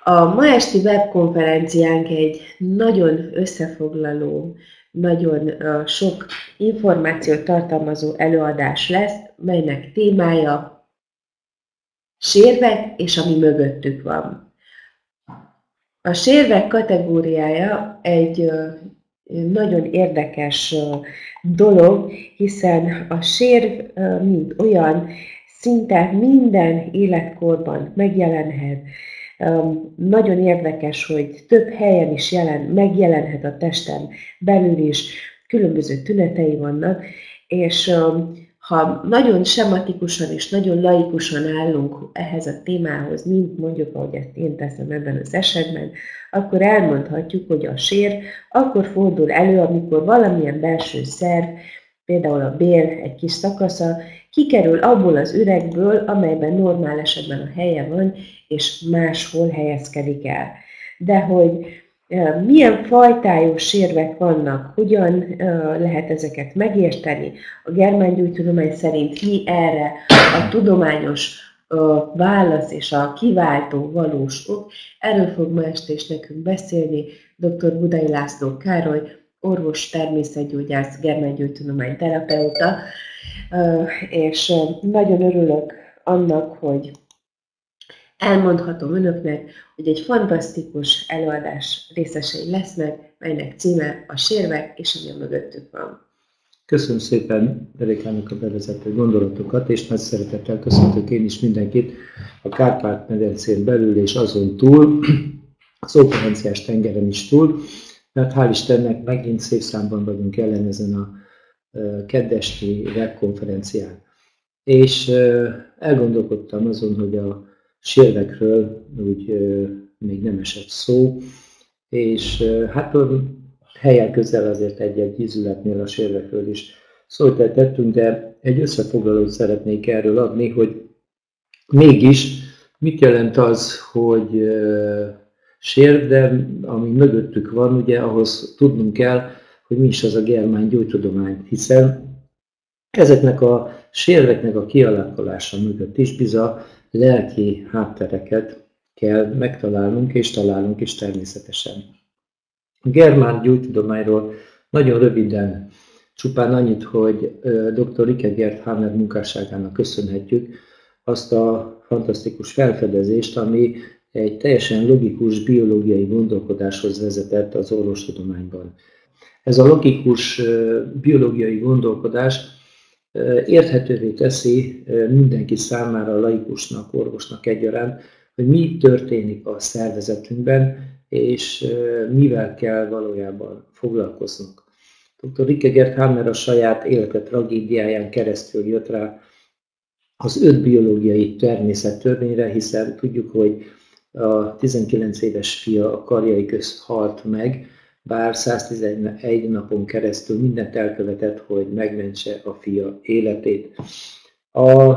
A ma esti webkonferenciánk egy nagyon összefoglaló, nagyon sok információt tartalmazó előadás lesz, melynek témája sérvek és ami mögöttük van. A sérvek kategóriája egy nagyon érdekes dolog, hiszen a sérv, mint olyan, szinte minden életkorban megjelenhet. Nagyon érdekes, hogy több helyen is megjelenhet a testen belül is, különböző tünetei vannak, és ha nagyon sematikusan és nagyon laikusan állunk ehhez a témához, mint mondjuk, ahogy ezt én teszem ebben az esetben, akkor elmondhatjuk, hogy a sér akkor fordul elő, amikor valamilyen belső szerv, például a bél egy kis szakasza, kikerül abból az üregből, amelyben normál esetben a helye van, és máshol helyezkedik el. De hogy milyen fajtájú sérvek vannak, hogyan lehet ezeket megérteni, a germángyógytudomány szerint mi erre a tudományos válasz és a kiváltó valós ok, erről fog ma este is nekünk beszélni dr. Budai László Károly, orvos, természetgyógyász, germángyógytudomány terapeuta, és nagyon örülök annak, hogy elmondhatom önöknek, hogy egy fantasztikus előadás részesei lesznek, melynek címe a sérvek és ami a mögöttük van. Köszönöm szépen Erikának a bevezető gondolatokat, és nagy szeretettel köszöntök én is mindenkit a Kárpát-medencén belül és azon túl, az óperenciás tengeren is túl, mert hál' Istennek megint szép számban vagyunk jelen ezen a keddesti webkonferencián. És elgondolkodtam azon, hogy a sérvekről úgy még nem esett szó, és hát helyen közel azért egy ízületnél a sérvekről is szót tettünk, de egy összefoglalót szeretnék erről adni, hogy mégis mit jelent az, hogy sérv, de ami mögöttük van, ugye ahhoz tudnunk kell, hogy mi is az a germán gyógytudomány, hiszen ezeknek a sérveknek a kialakulása mögött is bizony lelki háttereket kell megtalálnunk, és találunk is természetesen. A germán gyógytudományról nagyon röviden, csupán annyit, hogy dr. Rike Gerd Hammer munkásságának köszönhetjük azt a fantasztikus felfedezést, ami egy teljesen logikus biológiai gondolkodáshoz vezetett az orvostudományban. Ez a logikus biológiai gondolkodás érthetővé teszi mindenki számára, laikusnak, orvosnak egyaránt, hogy mi történik a szervezetünkben, és mivel kell valójában foglalkoznunk. Dr. Rike Gerd Hammer a saját élete tragédiáján keresztül jött rá az 5 biológiai természettörvényre, hiszen tudjuk, hogy a 19 éves fia a karjai közt halt meg, bár 111 napon keresztül mindent elkövetett, hogy megmentse a fia életét. A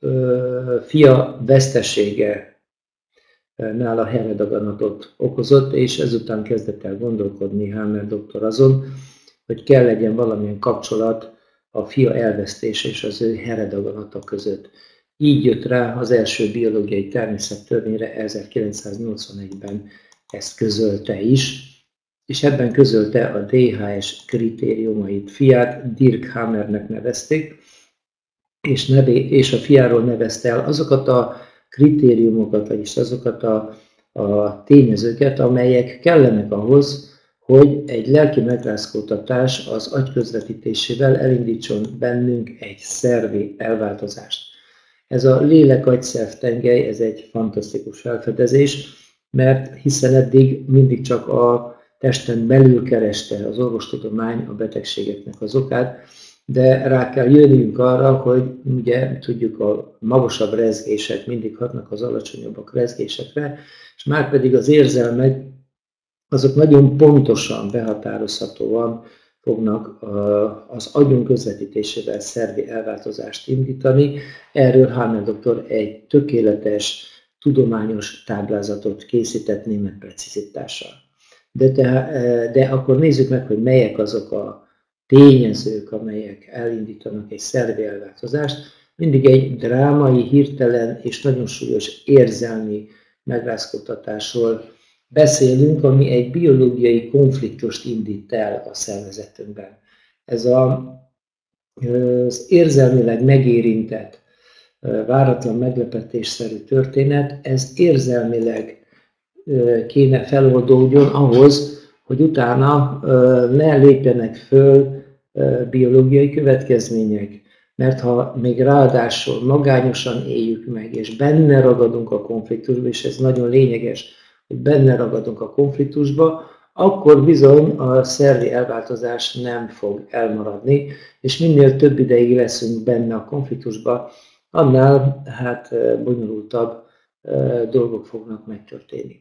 fia vesztesége nála heredaganatot okozott, és ezután kezdett el gondolkodni Hammer doktor azon, hogy kell legyen valamilyen kapcsolat a fia elvesztése és az ő heredaganata között. Így jött rá az első biológiai természettörvényre 1981-ben, ezt közölte is, és ebben közölte a DHS kritériumait. Fiát Dirk Hammernek nevezték, és a fiáról nevezte el azokat a kritériumokat, vagyis azokat a tényezőket, amelyek kellenek ahhoz, hogy egy lelki megrázkódtatás az agy közvetítésével elindítson bennünk egy szervi elváltozást. Ez a lélek-agy-szerv tengely, ez egy fantasztikus felfedezés, mert hiszen eddig mindig csak a testen belül kereste az orvostudomány a betegségeknek az okát, de rá kell jönnünk arra, hogy ugye tudjuk, a magasabb rezgések mindig hatnak az alacsonyabbak rezgésekre, és márpedig az érzelmek azok nagyon pontosan, behatározhatóan fognak az agyunk közvetítésével szervi elváltozást indítani. Erről Hammer doktor egy tökéletes, tudományos táblázatot készített német precizitással. De akkor nézzük meg, hogy melyek azok a tényezők, amelyek elindítanak egy szervi elváltozást. Mindig egy drámai, hirtelen és nagyon súlyos érzelmi megrázkódtatásról beszélünk, ami egy biológiai konfliktust indít el a szervezetünkben. Ez az érzelmileg megérintett, váratlan meglepetésszerű történet, ez érzelmileg kéne feloldódjon ahhoz, hogy utána ne lépjenek föl biológiai következmények. Mert ha még ráadásul magányosan éljük meg, és benne ragadunk a konfliktusba, és ez nagyon lényeges, hogy benne ragadunk a konfliktusba, akkor bizony a szervi elváltozás nem fog elmaradni, és minél több ideig leszünk benne a konfliktusba, annál bonyolultabb dolgok fognak megtörténni.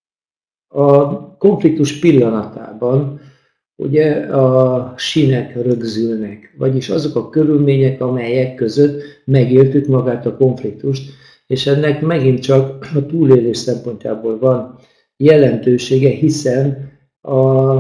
A konfliktus pillanatában ugye a sínek rögzülnek, vagyis azok a körülmények, amelyek között megéltük magát a konfliktust, és ennek megint csak a túlélés szempontjából van jelentősége, hiszen a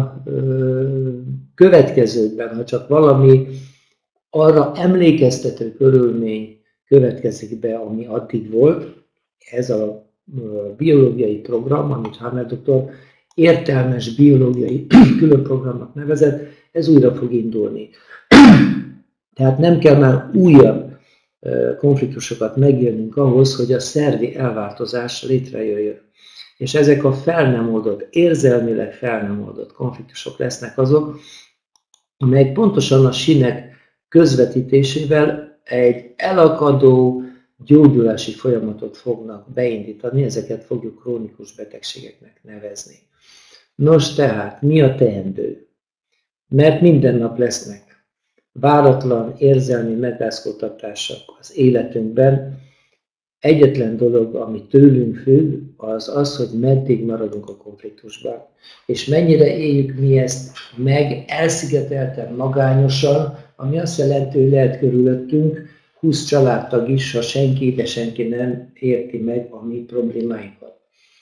következőkben, ha csak valami arra emlékeztető körülmény következik be, ami addig volt, ez a biológiai program, amit Hammer doktor értelmes biológiai különprogramnak nevezett, ez újra fog indulni. Tehát nem kell már újabb konfliktusokat megélnünk ahhoz, hogy a szervi elváltozás létrejöjjön. És ezek a fel nem oldott, érzelmileg fel nem oldott konfliktusok lesznek azok, amelyek pontosan a sínek közvetítésével egy elakadó gyógyulási folyamatot fognak beindítani, ezeket fogjuk krónikus betegségeknek nevezni. Nos tehát, mi a teendő? Mert minden nap lesznek váratlan érzelmi megrázkódtatások az életünkben. Egyetlen dolog, ami tőlünk függ, az az, hogy meddig maradunk a konfliktusban. És mennyire éljük mi ezt meg elszigetelten, magányosan, ami azt jelenti, hogy lehet körülöttünk 20 családtag is, ha senki, de senki nem érti meg a mi problémáinkat.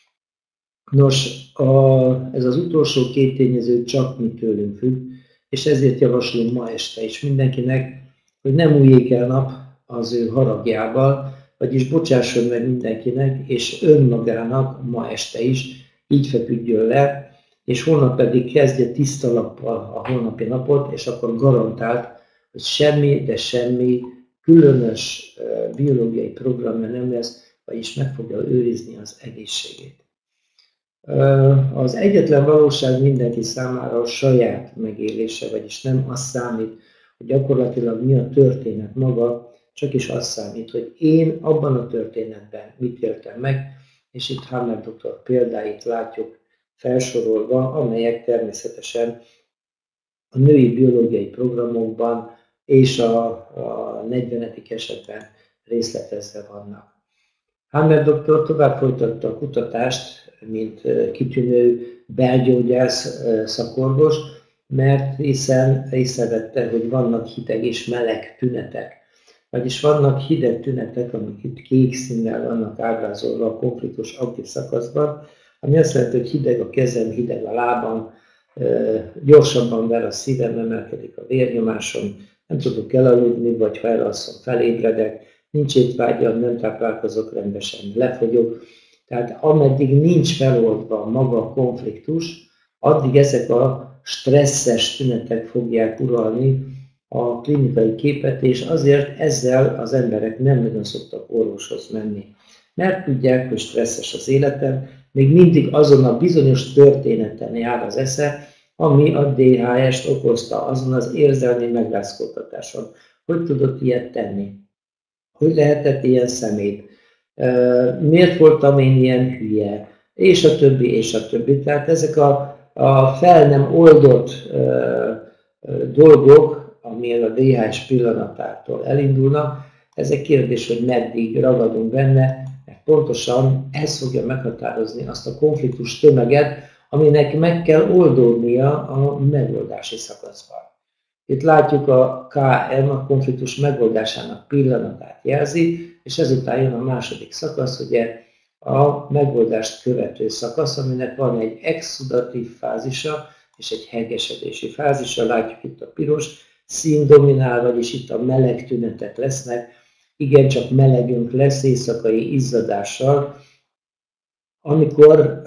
Nos, ez az utolsó két tényező csak mi tőlünk függ, és ezért javaslom ma este is mindenkinek, hogy nem újjék el nap az ő haragjával, vagyis bocsásson meg mindenkinek, és önmagának ma este is így feküdjön le, és holnap pedig kezdje tiszta lappal a holnapi napot, és akkor garantált, hogy semmi, de semmi különös biológiai programja nem lesz, vagyis meg fogja őrizni az egészségét. Az egyetlen valóság mindenki számára a saját megélése, vagyis nem az számít, hogy gyakorlatilag mi a történet maga, csak is az számít, hogy én abban a történetben mit éltem meg, és itt Hammer doktor példáit látjuk felsorolva, amelyek természetesen a női biológiai programokban és a 40. esetben részletezve vannak. Hammer doktor tovább folytatta a kutatást, mint kitűnő belgyógyász szakorvos, mert hiszen észrevette, hogy vannak hideg és meleg tünetek. Vagyis vannak hideg tünetek, amik itt kék színnel vannak ábrázolva a konfliktus aktív szakaszban, ami azt jelenti, hogy hideg a kezem, hideg a lábam, gyorsabban ver a szívem, emelkedik a vérnyomásom, nem tudok elaludni, vagy ha elalszom, felébredek, nincs étvágyam, nem táplálkozok rendesen, lefogyok. Tehát ameddig nincs feloldva maga a konfliktus, addig ezek a stresszes tünetek fogják uralni a klinikai képet, és azért ezzel az emberek nem nagyon szoktak orvoshoz menni. Mert tudják, hogy stresszes az életem, még mindig azon a bizonyos történeten jár az esze, ami a DHS-t okozta, azon az érzelmi megrázkódtatáson. Hogy tudott ilyet tenni? Hogy lehetett ilyen szemét? Miért voltam én ilyen hülye? És a többi, és a többi. Tehát ezek a fel nem oldott dolgok, ami a DHS pillanatától elindulnak, ezek kérdés, hogy meddig ragadunk benne, mert pontosan ez fogja meghatározni azt a konfliktus tömeget, aminek meg kell oldódnia a megoldási szakaszban. Itt látjuk a KM, a konfliktus megoldásának pillanatát jelzi, és ezután jön a második szakasz, ugye a megoldást követő szakasz, aminek van egy exudatív fázisa és egy hengesedési fázisa, látjuk itt a piros szín dominál, vagyis itt a meleg tünetek lesznek, igencsak melegünk lesz éjszakai izzadással, amikor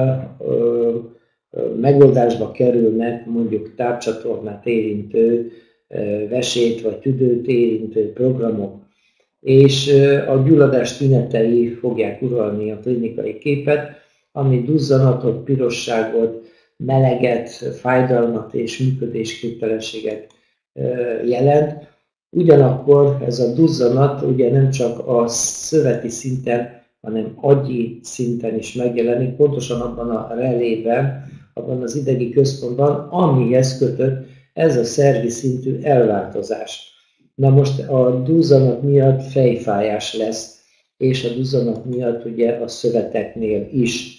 megoldásba kerülnek mondjuk tápcsatornát érintő, vesét vagy tüdőt érintő programok, és a gyulladás tünetei fogják uralni a klinikai képet, ami duzzanatot, pirosságot, meleget, fájdalmat és működésképtelenséget jelent. Ugyanakkor ez a duzzanat ugye nem csak a szöveti szinten, hanem agyi szinten is megjelenik, pontosan abban a relében, abban az idegi központban, amihez kötött ez a szervi szintű elváltozás. Na most a duzzanat miatt fejfájás lesz, és a duzzanat miatt ugye a szöveteknél is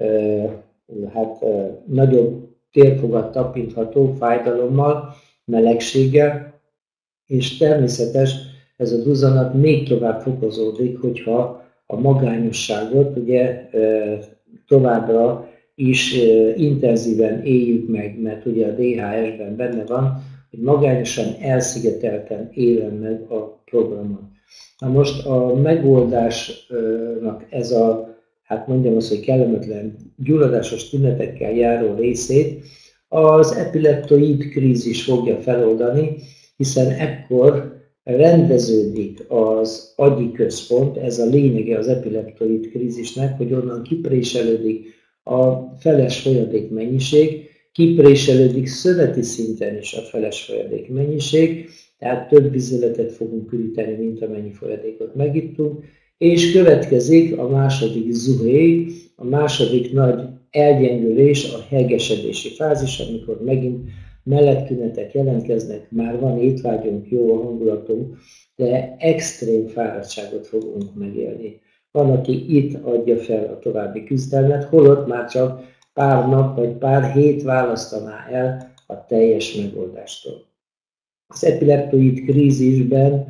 nagyobb térfogat tapintható fájdalommal, melegséggel, és természetes ez a duzzanat még tovább fokozódik, hogyha a magányosságot ugye továbbra is intenzíven éljük meg, mert ugye a DHS-ben benne van, hogy magányosan, elszigetelten élem meg a programot. Na most a megoldásnak ez a, hát mondjam azt, hogy kellemetlen gyulladásos tünetekkel járó részét az epileptoid krízis fogja feloldani, hiszen ekkor rendeződik az agyi központ, ez a lényege az epileptoid krízisnek, hogy onnan kipréselődik a feles folyadék mennyiség, kipréselődik szöveti szinten is a feles folyadék mennyiség, tehát több vizeletet fogunk üríteni, mint amennyi folyadékot megittunk, és következik a második zuhé, a második nagy elgyengülés, a hegesedési fázis, amikor megint meleg tünetek jelentkeznek, már van étvágyunk, jó a hangulatunk, de extrém fáradtságot fogunk megélni. Van, aki itt adja fel a további küzdelmet, holott már csak pár nap vagy pár hét választaná el a teljes megoldástól. Az epileptoid krízisben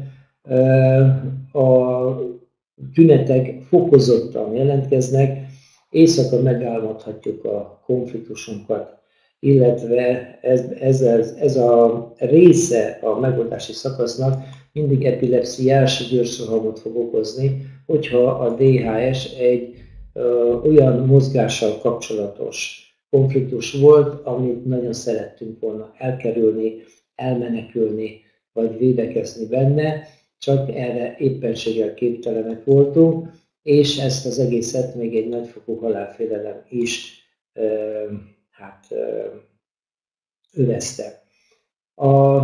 a tünetek fokozottan jelentkeznek, éjszaka megálmodhatjuk a konfliktusunkat, illetve ez a része a megoldási szakasznak mindig epilepsziás győrsuhamot fog okozni, hogyha a DHS egy olyan mozgással kapcsolatos konfliktus volt, amit nagyon szerettünk volna elkerülni, elmenekülni, vagy védekezni benne, csak erre éppenséggel képtelenek voltunk, és ezt az egészet még egy nagyfokú halálfélelem is övezte. A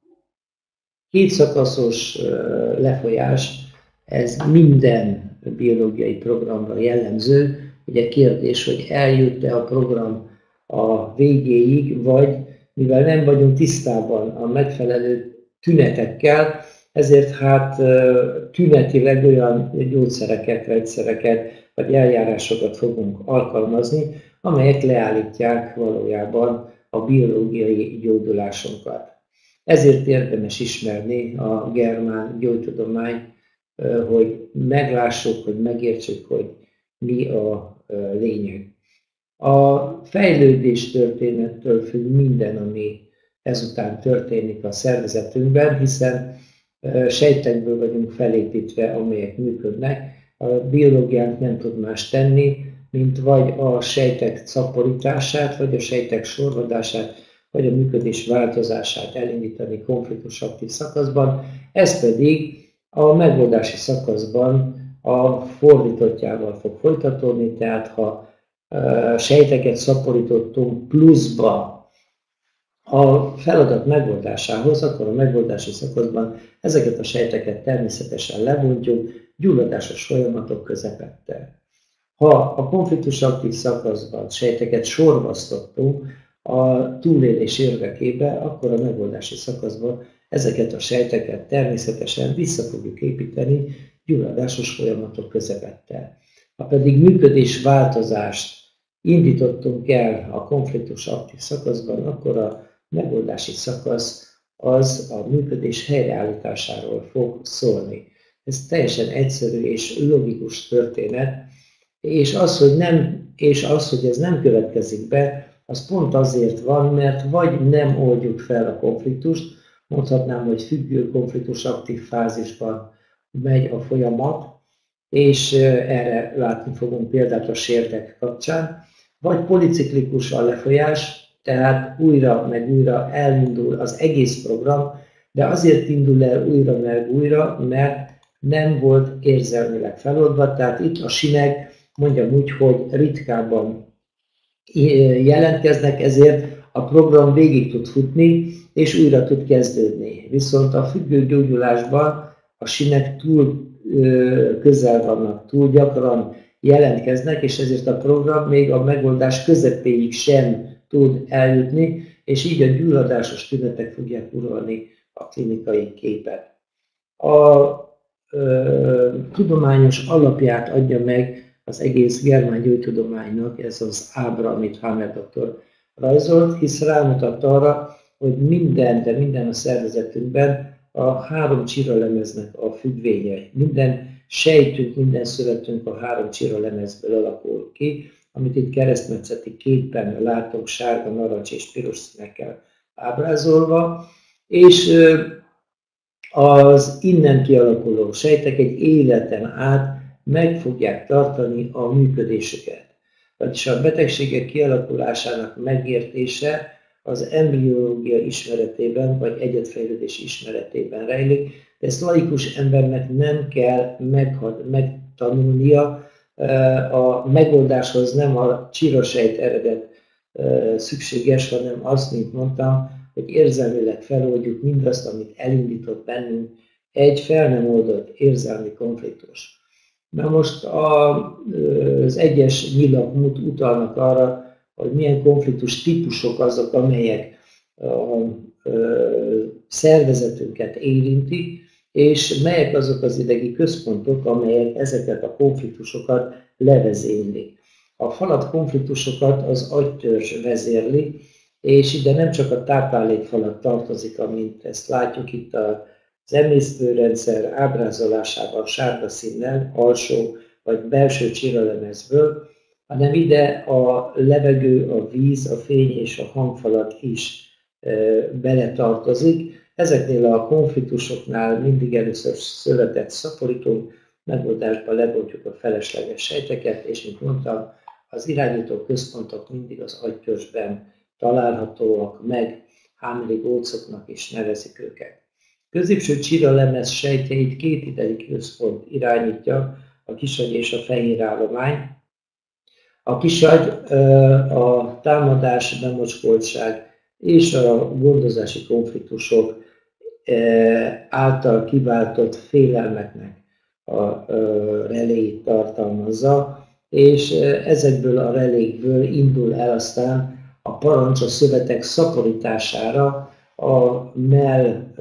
kétszakaszos lefolyás, ez minden biológiai programra jellemző. Ugye kérdés, hogy eljut-e a program a végéig, vagy mivel nem vagyunk tisztában a megfelelő tünetekkel, ezért tünetileg olyan gyógyszereket, vegyszereket vagy eljárásokat fogunk alkalmazni, amelyek leállítják valójában a biológiai gyógyulásunkat. Ezért érdemes ismerni a germán gyógytudományt, hogy meglássuk, hogy megértsük, hogy mi a lényeg. A fejlődés történettől függ minden, ami ezután történik a szervezetünkben, hiszen sejtekből vagyunk felépítve, amelyek működnek. A biológiánk nem tud más tenni, mint vagy a sejtek szaporítását, vagy a sejtek sorvadását, vagy a működés változását elindítani konfliktusaktív szakaszban. Ez pedig a megoldási szakaszban a fordítottjával fog folytatódni, tehát ha sejteket szaporítottunk pluszba a feladat megoldásához, akkor a megoldási szakaszban ezeket a sejteket természetesen lebontjuk gyulladásos folyamatok közepette. Ha a konfliktus aktív szakaszban sejteket sorvasztottunk a túlélés érdekében, akkor a megoldási szakaszban ezeket a sejteket természetesen vissza fogjuk építeni gyulladásos folyamatok közepette. Ha pedig működés változást indítottunk el a konfliktus aktív szakaszban, akkor a megoldási szakasz az a működés helyreállításáról fog szólni. Ez teljesen egyszerű és logikus történet, és az, hogy ez nem következik be, az pont azért van, mert vagy nem oldjuk fel a konfliktust, mondhatnám, hogy függő konfliktus aktív fázisban megy a folyamat, és erre látni fogunk példát a sérvek kapcsán, vagy policiklikus a lefolyás, tehát újra meg újra elindul az egész program, de azért indul el újra meg újra, mert nem volt érzelmileg feloldva, tehát itt a sinek, mondjam úgy, hogy ritkábban jelentkeznek, ezért a program végig tud futni, és újra tud kezdődni. Viszont a függőgyógyulásban a sinek túl közel vannak, túl gyakran jelentkeznek, és ezért a program még a megoldás közepéig sem tud eljutni, és így a gyulladásos tünetek fogják uralni a klinikai képet. A tudományos alapját adja meg az egész germán gyógytudománynak ez az ábra, amit Hammer doktor rajzolt, hisz rámutat arra, hogy minden a szervezetünkben a 3 csiralemeznek a függvénye. Minden sejtünk, minden szövetünk a 3 csiralemezből alakul ki, amit itt keresztmetszeti képen látunk sárga, narancs és piros színekkel ábrázolva, és az innen kialakuló sejtek egy életen át meg fogják tartani a működésüket. Vagyis a betegségek kialakulásának megértése az embriológia ismeretében, vagy egyedfejlődés ismeretében rejlik, de ezt laikus embernek nem kell megtanulnia, a megoldáshoz nem a csirasejt eredet szükséges, hanem azt, mint mondtam, hogy érzelmileg feloldjuk mindazt, amit elindított bennünk egy fel nem oldott érzelmi konfliktus. Na most az egyes nyilak utalnak arra, hogy milyen konfliktus típusok azok, amelyek a szervezetünket érintik, és melyek azok az idegi központok, amelyek ezeket a konfliktusokat levezénylik. A falat konfliktusokat az agytörzs vezérli, és ide nem csak a táplálékfalat tartozik, amint ezt látjuk itt az emésztőrendszer ábrázolásában sárga színnel, alsó vagy belső csiralemezből, hanem ide a levegő, a víz, a fény és a hangfalat is beletartozik. Ezeknél a konfliktusoknál mindig először szövetet szaporítunk, megoldásba lebontjuk a felesleges sejteket, és mint mondtam, az irányító központok mindig az agytörzsben találhatóak meg, Hameri gócoknak is nevezik őket. Középső csiralemez sejtjeit 2 idegi központ irányítja, a kisagy és a fehérállomány. A kisagy a támadás, bemocskoltság és a gondozási konfliktusok által kiváltott félelmeknek a reléit tartalmazza, és ezekből a relékből indul el aztán a parancs a szövetek szaporítására a mell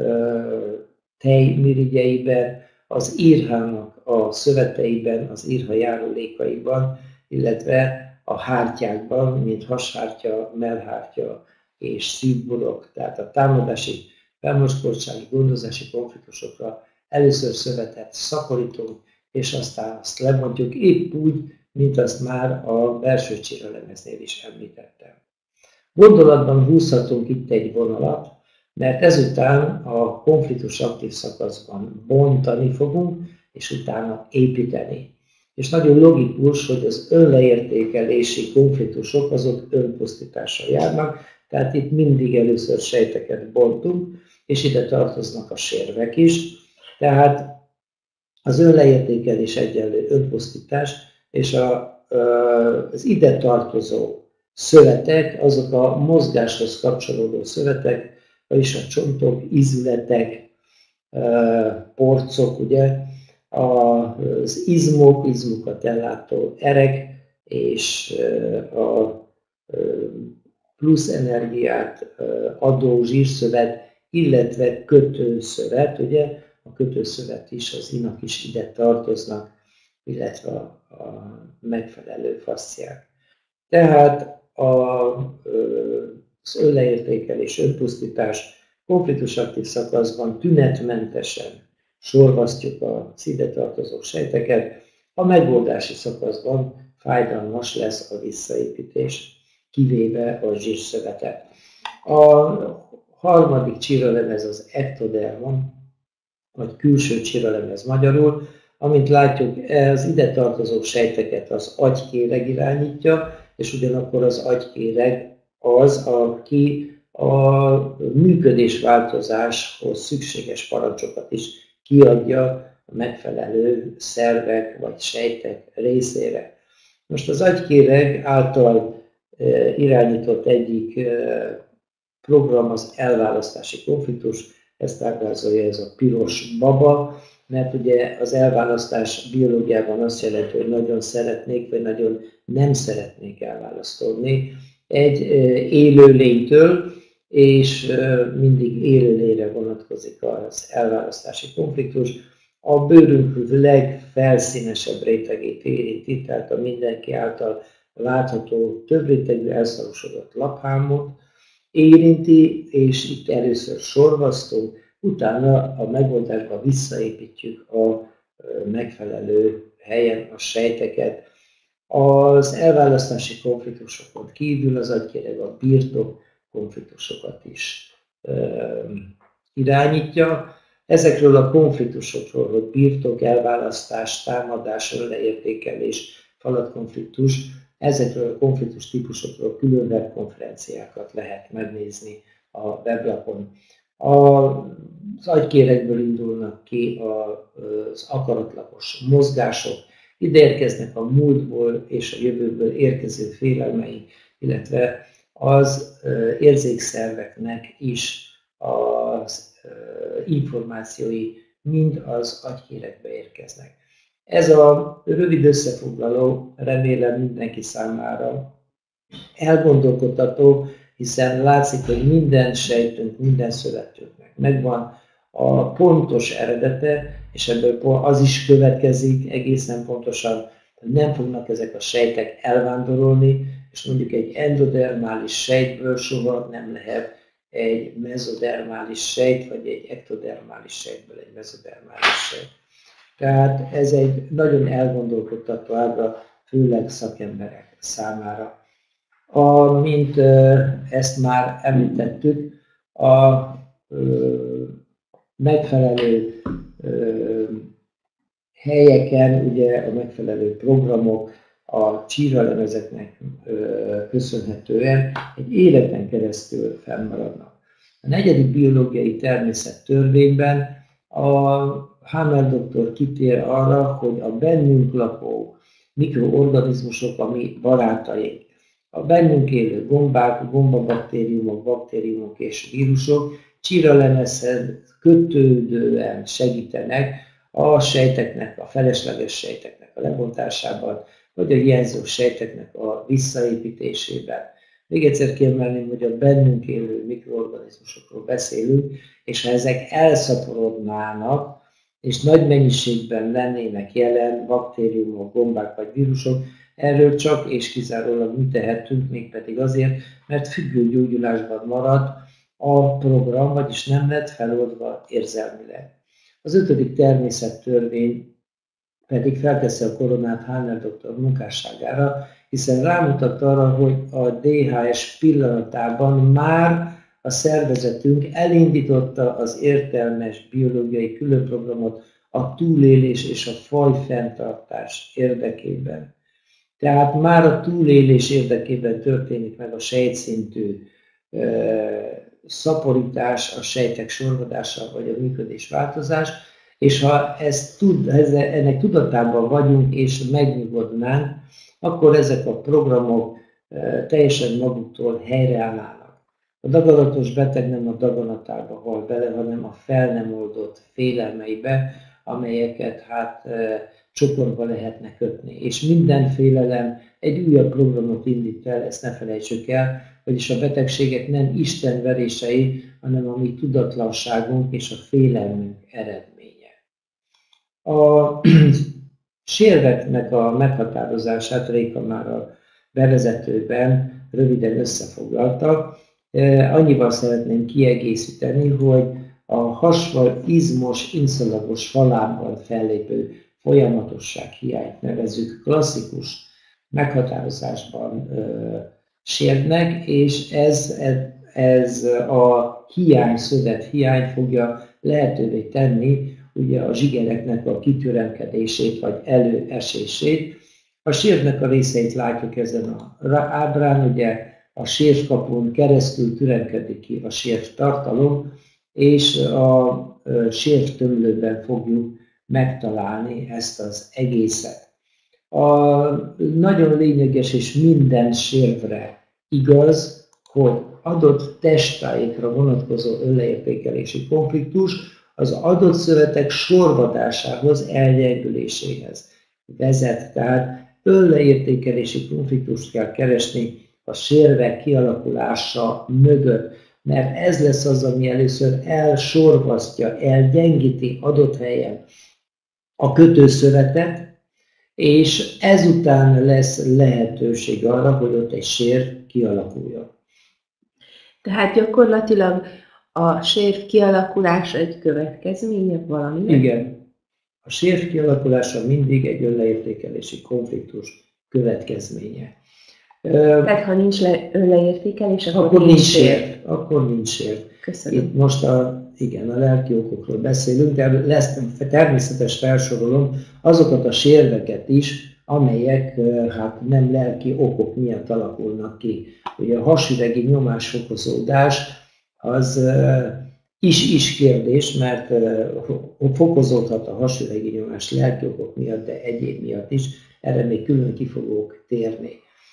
tejmirigyeiben, az írhának a szöveteiben, az írha járulékaiban, illetve a hártyákban, mint hashártya, mellhártya és szívburok. Tehát a támadási, felmocskoltsági, gondozási konfliktusokra először szövetet szaporítunk, és aztán azt lebontjuk épp úgy, mint azt már a belső csiralemeznél is említettem. Gondolatban húzhatunk itt egy vonalat, mert ezután a konfliktus aktív szakaszban bontani fogunk, és utána építeni. És nagyon logikus, hogy az önleértékelési konfliktusok azok önpusztítással járnak, tehát itt mindig először sejteket bontunk, és ide tartoznak a sérvek is. Tehát az önleértékelés egyenlő önpusztítás, és az ide tartozó szövetek, azok a mozgáshoz kapcsolódó szövetek, vagyis a csontok, ízületek, porcok, ugye, az izmokat ellátó erek, és a plusz energiát adó zsírszövet, illetve kötőszövet, ugye, a kötőszövet is, az inak is ide tartoznak, illetve a megfelelő fasciák. Tehát az önleértékelés, önpusztítás konfliktus aktív szakaszban tünetmentesen sorvasztjuk az ide tartozó sejteket, a megoldási szakaszban fájdalmas lesz a visszaépítés, kivéve a zsírszövetet. A harmadik csiralemez az ektodermon, vagy külső csiralemez magyarul, Amint látjuk, az ide tartozó sejteket az agykéreg irányítja, és ugyanakkor az agykéreg az, aki a működésváltozáshoz szükséges parancsokat is kiadja a megfelelő szervek vagy sejtek részére. Most az agykéreg által irányított egyik program az elválasztási konfliktus, ezt ábrázolja ez a piros baba, mert ugye az elválasztás biológiában azt jelenti, hogy nagyon szeretnék, vagy nagyon nem szeretnék elválasztódni egy élőlénytől, és mindig élőlényre vonatkozik az elválasztási konfliktus. A bőrünk legfelszínesebb rétegét érinti, tehát a mindenki által látható több rétegű elszarosodott laphámot érinti, és itt először sorvasztunk, utána a megoldásba visszaépítjük a megfelelő helyen a sejteket. Az elválasztási konfliktusokon kívül az agykéreg a birtok konfliktusokat is irányítja. Ezekről a konfliktusokról, hogy birtok, elválasztás, támadás, önleértékelés, falatkonfliktus, ezekről a konfliktus típusokról külön webkonferenciákat lehet megnézni a weblapon. Az agykéregből indulnak ki az akaratlagos mozgások, ide érkeznek a múltból és a jövőből érkező félelmeink, illetve az érzékszerveknek is az információi mind az agykéregbe érkeznek. Ez a rövid összefoglaló remélem mindenki számára elgondolkodtató, hiszen látszik, hogy minden sejtünk, minden szövetünknek megvan a pontos eredete, és ebből az is következik egészen pontosan, hogy nem fognak ezek a sejtek elvándorolni, és mondjuk egy endodermális sejtből soha nem lehet egy mezodermális sejt, vagy egy ektodermális sejtből egy mezodermális sejt. Tehát ez egy nagyon elgondolkodtató ábra, főleg szakemberek számára. Mint ezt már említettük, a megfelelő helyeken, ugye a megfelelő programok a csíralemezeknek köszönhetően egy életen keresztül fennmaradnak. A 4. biológiai természettörvényben a Hammer doktor kitér arra, hogy a bennünk lakó mikroorganizmusok, ami barátaink, a bennünk élő gombák, gombabaktériumok, baktériumok és vírusok csíralemezhez kötődően segítenek a sejteknek, a felesleges sejteknek a lebontásában, vagy a hiányzó sejteknek a visszaépítésében. Még egyszer kiemelném, hogy a bennünk élő mikroorganizmusokról beszélünk, és ha ezek elszaporodnának, és nagy mennyiségben lennének jelen baktériumok, gombák vagy vírusok, erről csak és kizárólag mi tehetünk, mégpedig azért, mert függő gyógyulásban maradt a program, vagyis nem lett feloldva érzelmileg. Az 5. természettörvény pedig felteszi a koronát Hammer doktor munkásságára, hiszen rámutat arra, hogy a DHS pillanatában már a szervezetünk elindította az értelmes biológiai különprogramot a túlélés és a fajfenntartás érdekében. Tehát már a túlélés érdekében történik meg a sejtszintű szaporítás, a sejtek sorvadása vagy a működésváltozás, és ha ennek tudatában vagyunk és megnyugodnánk, akkor ezek a programok teljesen maguktól helyreállnának. A daganatos beteg nem a daganatába hal bele, hanem a fel nem oldott félelmeibe, amelyeket csoportba lehetne kötni. És minden félelem egy újabb programot indít el, ezt ne felejtsük el, vagyis a betegségek nem Isten verései, hanem a mi tudatlanságunk és a félelmünk eredménye. A sérveknek a meghatározását Réka már a bevezetőben röviden összefoglalta. Annyival szeretném kiegészíteni, hogy a hasval izmos, inszalagos falában fellépő folyamatosság hiányt nevezzük klasszikus meghatározásban sértnek, és ez a hiány, szövet hiány fogja lehetővé tenni ugye a zsigereknek a kitüremkedését vagy előesését. A sérvnek a részeit látjuk ezen az ábrán, ugye a sérvkapun keresztül türemkedik ki a sérvtartalom, és a sérvtömlőben fogjuk megtalálni ezt az egészet. Nagyon lényeges és minden sérvre igaz, hogy adott testtájékra vonatkozó önleértékelési konfliktus az adott szövetek sorvadásához, elgyengüléséhez vezet. Tehát önleértékelési konfliktust kell keresni a sérvek kialakulása mögött, mert ez lesz az, ami először elsorvasztja, elgyengíti adott helyen a kötőszövetet, és ezután lesz lehetőség arra, hogy ott egy sér kialakuljon. Tehát gyakorlatilag a sérv kialakulása egy következménye valaminek? Igen. A sérv kialakulása mindig egy önleértékelési konfliktus következménye. Tehát ha nincs önleértékelés, akkor nincs sérv. Akkor nincs sérv. Köszönöm. Itt most a lelki okokról beszélünk, de lesz természetes felsorolom azokat a sérveket is, amelyek hát nem lelki okok miatt alakulnak ki. Ugye a hasüregi nyomásfokozódás az is kérdés, mert fokozódhat a hasüregi nyomás lelki okok miatt, de egyéb miatt is. Erre még külön ki fogok térni.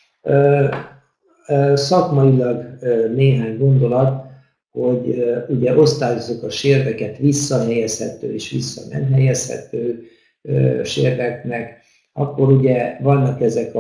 Szakmailag néhány gondolat, hogy ugye osztályozzuk a sérveket visszahelyezhető és vissza nem helyezhető sérveknek, akkor ugye vannak ezek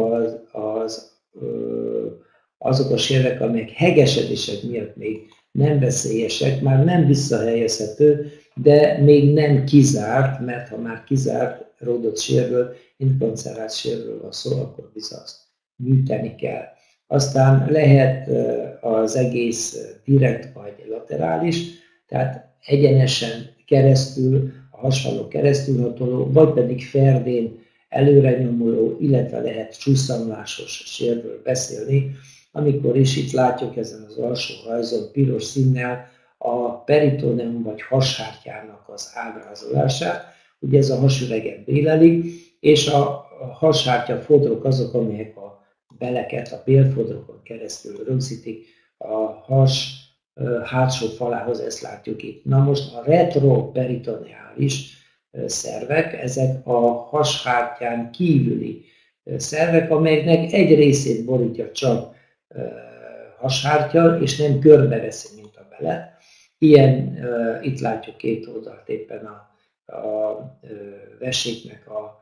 azok a sérvek, amelyek hegesedések miatt még nem veszélyesek, már nem visszahelyezhető, de még nem kizárt, mert ha már kizárt ródott sérvről, inkonszerált sérvről van szó, akkor bizony azt műteni kell. Aztán lehet az egész direkt vagy laterális, tehát egyenesen keresztül, a hasfalon keresztülhatoló, vagy pedig ferdén előre nyomuló, illetve lehet csúszamlásos sérvről beszélni, amikor is itt látjuk ezen az alsó rajzon piros színnel a peritoneum vagy hashártyának az ábrázolását. Ugye ez a hasüregen béleli, és a hashártya fodrok azok, amelyek a beleket a bélfodrokon keresztül rögzítik a has hátsó falához, ezt látjuk itt. Na most a retroperitoneális szervek, ezek a hashártyán kívüli szervek, amelyeknek egy részét borítja csak hashártya, és nem körbeveszi, mint a belet. Ilyen, itt látjuk két oldalt éppen a veséknek a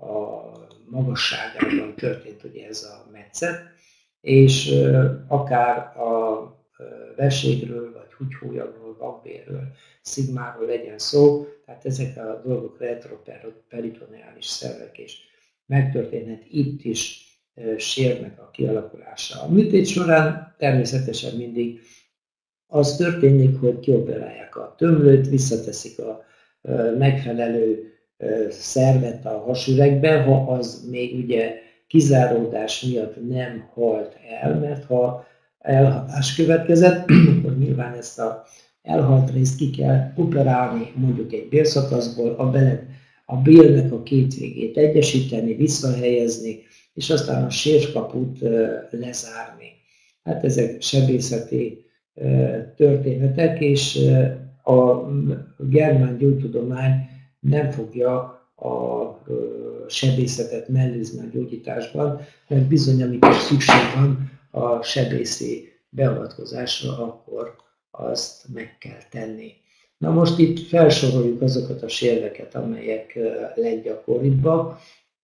magasságában történt ugye ez a metszet, és akár a veségről, vagy húgyhólyagról, vakbélről, szigmáról legyen szó, tehát ezek a dolgok retroperitoneális szervek, és megtörténhet itt is sérvnek a kialakulása. A műtét során természetesen mindig az történik, hogy kioperálják a tömlőt, visszateszik a megfelelő szervet a hasüregbe, ha az még ugye kizáródás miatt nem halt el, mert ha elhalás következett, akkor nyilván ezt az elhalt részt ki kell operálni mondjuk egy bélszakaszból, a bélnek a két végét egyesíteni, visszahelyezni, és aztán a sérvkaput lezárni. Hát ezek sebészeti történetek, és a germán gyógytudomány nem fogja a sebészetet mellőzni a gyógyításban, mert bizony, amikor szükség van a sebészi beavatkozásra, akkor azt meg kell tenni. Na most itt felsoroljuk azokat a sérveket, amelyek leggyakoribbak,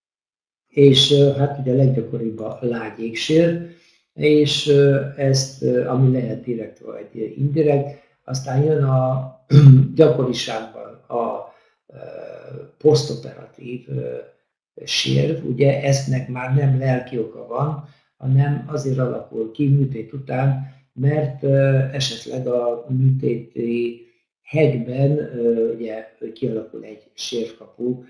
és hát ugye a leggyakoribb a lágy égsér, és ezt, ami lehet direkt vagy indirekt, aztán jön a gyakoriságban a posztoperatív sérv, ugye eznek már nem lelki oka van, hanem azért alakul ki műtét után, mert esetleg a műtéti hegben ugye kialakul egy sérvkapu,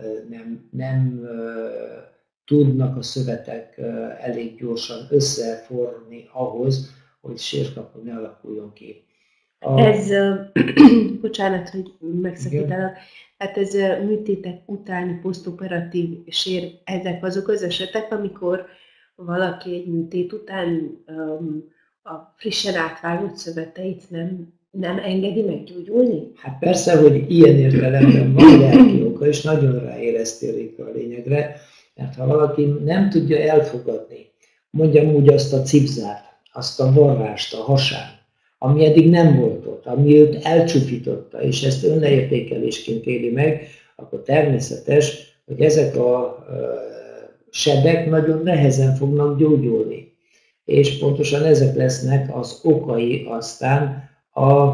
nem tudnak a szövetek elég gyorsan összeforni ahhoz, hogy sérvkapu ne alakuljon ki. Ez, bocsánat, hogy megszakítalak, hát ez műtétek utáni posztoperatív sér, ezek azok az esetek, amikor valaki egy műtét után a frissen átvágott szöveteit nem engedi meggyógyulni? Hát persze, hogy ilyen értelemben van lelki oka, és nagyon ráéreztél Réka a lényegre, mert ha valaki nem tudja elfogadni, mondjam úgy azt a cipzárt, azt a varrást a hasán, ami eddig nem volt ott, ami őt elcsupította, és ezt önleértékelésként éli meg, akkor természetes, hogy ezek a sebek nagyon nehezen fognak gyógyulni. És pontosan ezek lesznek az okai aztán a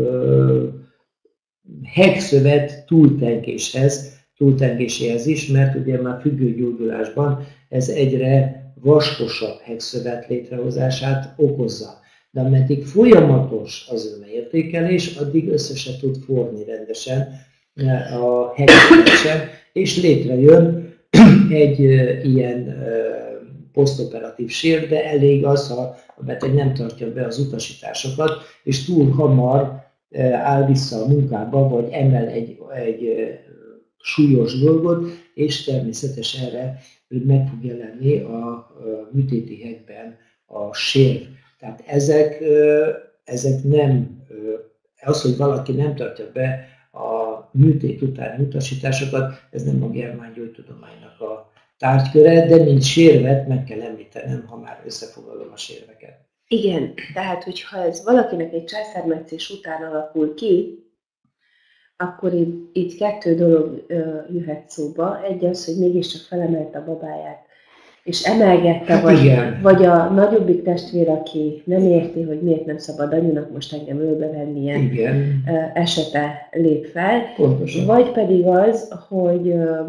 hegszövet túltengéséhez is, mert ugye már függőgyógyulásban ez egyre vaskosabb hegszövet létrehozását okozza. De ameddig folyamatos az önértékelés, addig össze se tud forni rendesen a hegszövet sem, és létrejön egy ilyen posztoperatív sér, de elég az, ha a beteg nem tartja be az utasításokat, és túl hamar áll vissza a munkába, vagy emel egy súlyos dolgot, és természetesen erre meg fog jelenni a műtéti hegben a sér. Tehát ezek nem, az, hogy valaki nem tartja be a műtét utáni utasításokat, ez nem a germángyógytudománynak a tárgyköre, de mint sérvet meg kell említenem, ha már összefoglalom a sérveket. Igen, tehát hogyha ez valakinek egy császármetszés után alakul ki, akkor így kettő dolog jöhet szóba. Egy az, hogy mégiscsak felemelte a babáját, és emelgette, vagy a nagyobbik testvér, aki nem érti, hogy miért nem szabad anyunak most engem ölbe venni, ilyen esete lép fel. Pontosan. Vagy pedig az, hogy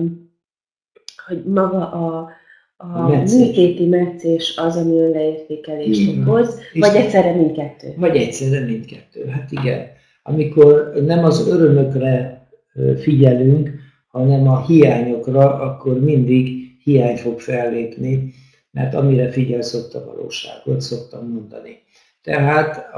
maga a műtéti metszés az, ami önleértékelést okoz, vagy egyszerre mindkettő? Vagy egyszerre mindkettő, hát igen. Amikor nem az örömökre figyelünk, hanem a hiányokra, akkor mindig hiány fog fellépni, mert amire figyelsz, ott a valóságot szoktam mondani. Tehát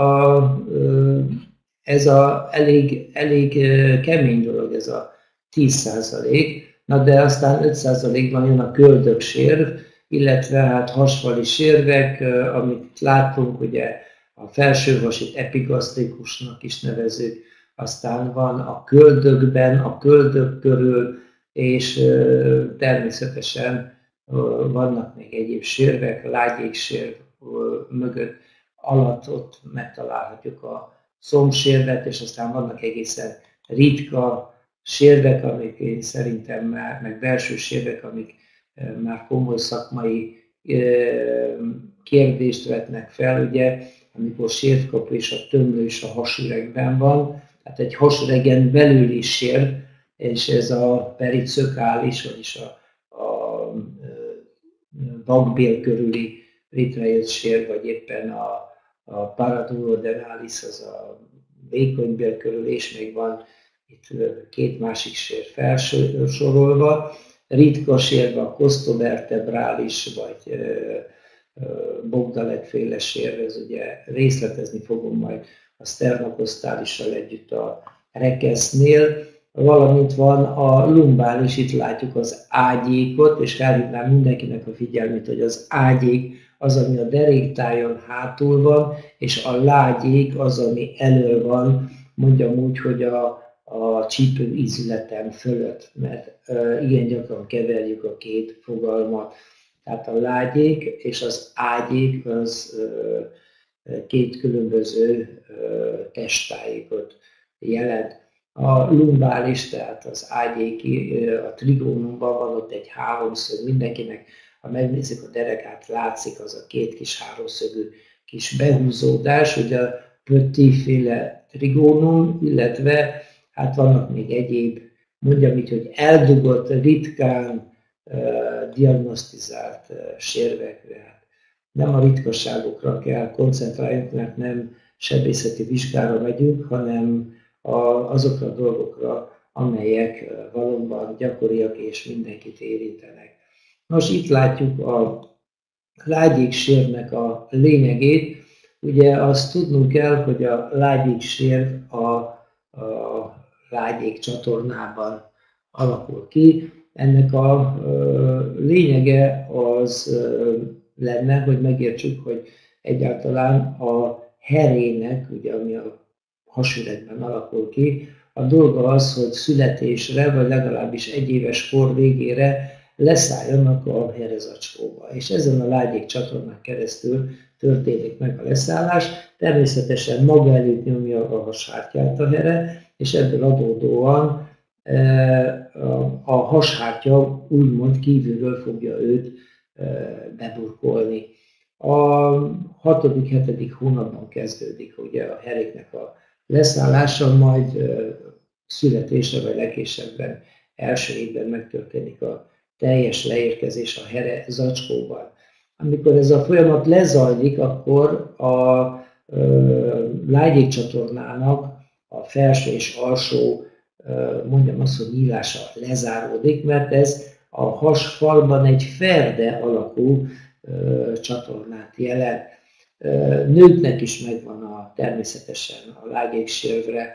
ez elég kemény dolog, ez a 10%, na de aztán 5%-ban jön a köldöksérv, illetve hát hasfali sérvek, amit látunk, ugye a felsőhasit epigasztrikusnak is nevezzük, aztán van a köldökben, a köldök körül, és természetesen vannak még egyéb sérvek, lágyéksérv mögött, alatt ott megtalálhatjuk a szomsérvet, és aztán vannak egészen ritka sérvek, amik én szerintem már, meg belső sérvek, amik már komoly szakmai kérdést vetnek fel, ugye, amikor sérvkapu és a tömlő és a hasüregben van, tehát egy hasüregen belül is sérv, és ez a pericökális, vagyis a vakbél körüli létrejött sér, vagy éppen a paraduodenalis, az a vékonybél körül, és még van itt két másik sér felsorolva. Ritka sérve a costovertebrális, vagy Bogdaleg-féle sér, ez ugye részletezni fogom majd a sternokostálissal együtt a rekesznél, valamint van a lumbális, itt látjuk az ágyékot, és felhívnám mindenkinek a figyelmét, hogy az ágyék az, ami a deréktájon hátul van, és a lágyék az, ami elől van, mondjam úgy, hogy a csípő ízületen fölött, mert igen gyakran keverjük a két fogalmat. Tehát a lágyék és az ágyék az két különböző testtájékot jelent. A lumbális, tehát az ágyéki, a trigónumban van ott egy háromszög, mindenkinek, ha megnézzük a derekát, látszik az a két kis háromszögű kis behúzódás, ugye a Petit-féle trigónum, illetve hát vannak még egyéb, mondjam így, hogy eldugott, ritkán diagnosztizált sérvekre. Nem a ritkaságokra kell koncentráljunk, mert nem sebészeti vizsgára megyünk, hanem azokra a dolgokra, amelyek valóban gyakoriak és mindenkit érintenek. Nos, itt látjuk a lágyéksérvnek a lényegét. Ugye azt tudnunk kell, hogy a lágyéksér a lágyék csatornában alakul ki. Ennek a lényege az lenne, hogy megértsük, hogy egyáltalán a herének, ugye, ami a hasüregben alakul ki, a dolga az, hogy születésre, vagy legalábbis egy éves kor végére leszálljanak a herezacskóba. És ezen a lágyék csatornán keresztül történik meg a leszállás. Természetesen maga előtt nyomja a hashártyát a here, és ebből adódóan a hashártya úgymond kívülről fogja őt beburkolni. A 6.-7. hónapban kezdődik ugye a heréknek a leszállása, majd születésre vagy legkésőbben első évben megtörténik a teljes leérkezés a here zacskóban. Amikor ez a folyamat lezajlik, akkor a lágyékcsatornának a felső és alsó, mondjam azt, hogy nyílása lezáródik, mert ez a hasfalban egy ferde alakú csatornát jelent. Nőknek is megvan természetesen a lágyéksérvre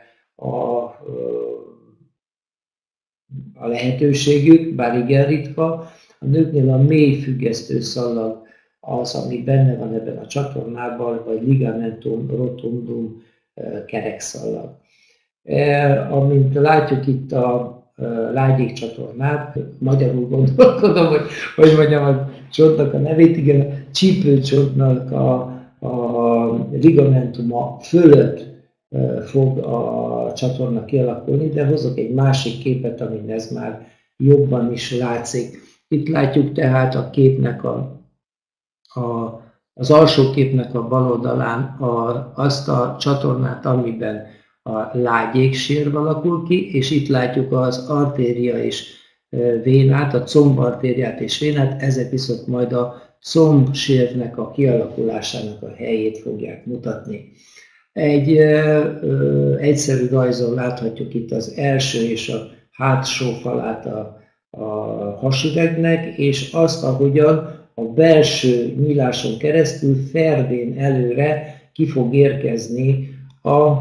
a lehetőségük, bár igen ritka. A nőknél a mély függesztő szallag az, ami benne van ebben a csatornában, vagy ligamentum rotundum kerekszallag. Amint látjuk itt a lágyék csatornát, magyarul gondolkodom, hogy mondjam a csontnak a nevét, igen, a csípőcsontnak a ligamentuma fölött fog a csatorna kialakulni, de hozok egy másik képet, amin ez már jobban is látszik. Itt látjuk tehát a képnek az alsó képnek a bal oldalán azt a csatornát, amiben a lágyéksér alakul ki, és itt látjuk az artéria és vénát, a combartériát és vénát, ezek viszont majd a combsérvnek a kialakulásának a helyét fogják mutatni. Egy egyszerű rajzon láthatjuk itt az első és a hátsó falát a hasüregnek, és azt, ahogyan a belső nyíláson keresztül ferdén előre ki fog érkezni a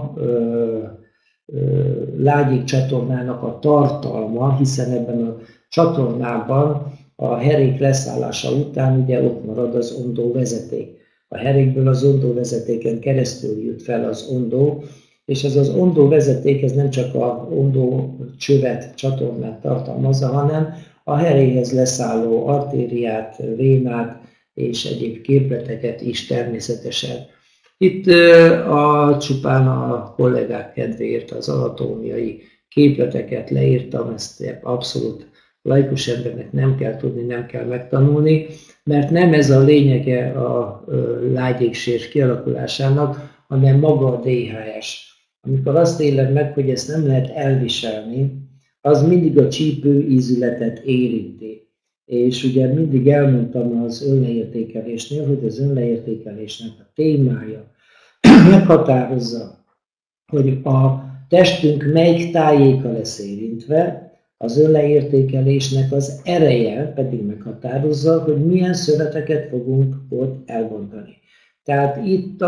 lágyék csatornának a tartalma, hiszen ebben a csatornában a herék leszállása után ugye ott marad az ondóvezeték. A herékből az ondóvezetéken keresztül jut fel az ondó, és ez az ondóvezeték ez nem csak a ondócsövet, csatornát tartalmazza, hanem a heréhez leszálló artériát, vénát és egyéb képleteket is természetesen. Itt csupán a kollégák kedvéért az anatómiai képleteket leírtam, ezt abszolút laikus embernek nem kell tudni, nem kell megtanulni, mert nem ez a lényege a lágyéksér kialakulásának, hanem maga a DHS. Amikor azt éled meg, hogy ezt nem lehet elviselni, az mindig a csípőízületet érinti. És ugye mindig elmondtam az önleértékelésnél, hogy az önleértékelésnek a témája meghatározza, hogy a testünk melyik tájéka lesz érintve, az önleértékelésnek az ereje pedig meghatározza, hogy milyen szöveteket fogunk ott elbontani. Tehát itt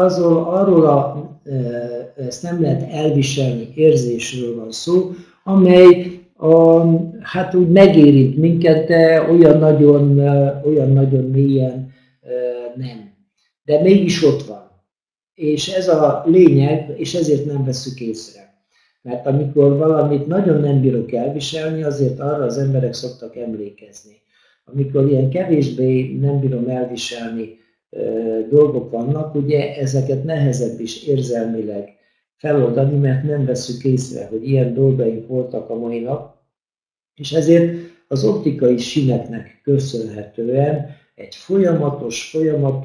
ezt nem lehet elviselni, érzésről van szó, amely hát úgy megérint minket, de olyan nagyon mélyen nem. De mégis ott van. És ez a lényeg, és ezért nem vesszük észre. Mert amikor valamit nagyon nem bírok elviselni, azért arra az emberek szoktak emlékezni. Amikor ilyen kevésbé nem bírom elviselni dolgok vannak, ugye ezeket nehezebb is érzelmileg feloldani, mert nem vesszük észre, hogy ilyen dolgaink voltak a mai nap, és ezért az optikai síneknek köszönhetően egy folyamatos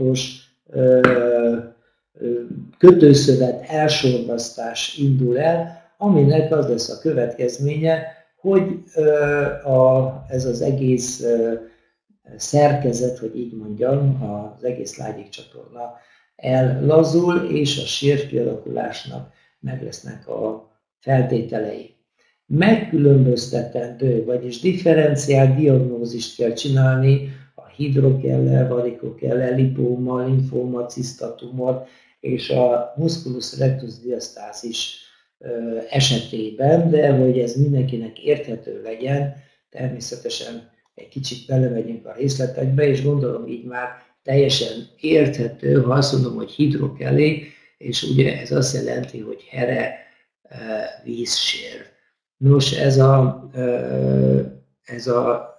kötőszövet elsorvasztás indul el, aminek az lesz a következménye, hogy ez az egész szerkezet, hogy így mondjam, az egész lágyékcsatorna ellazul, és a sér kialakulásnak meg lesznek a feltételei. Megkülönböztetendő, vagyis differenciált diagnózist kell csinálni a hidrokellel, varikokellel, lipóma, linfóma, cisztatumor, és a musculus rectus diastasis esetében, de hogy ez mindenkinek érthető legyen, természetesen egy kicsit belemegyünk a részletekbe, és gondolom így már teljesen érthető, ha azt mondom, hogy hidrokelé, és ugye ez azt jelenti, hogy here vízsér. Nos, ez a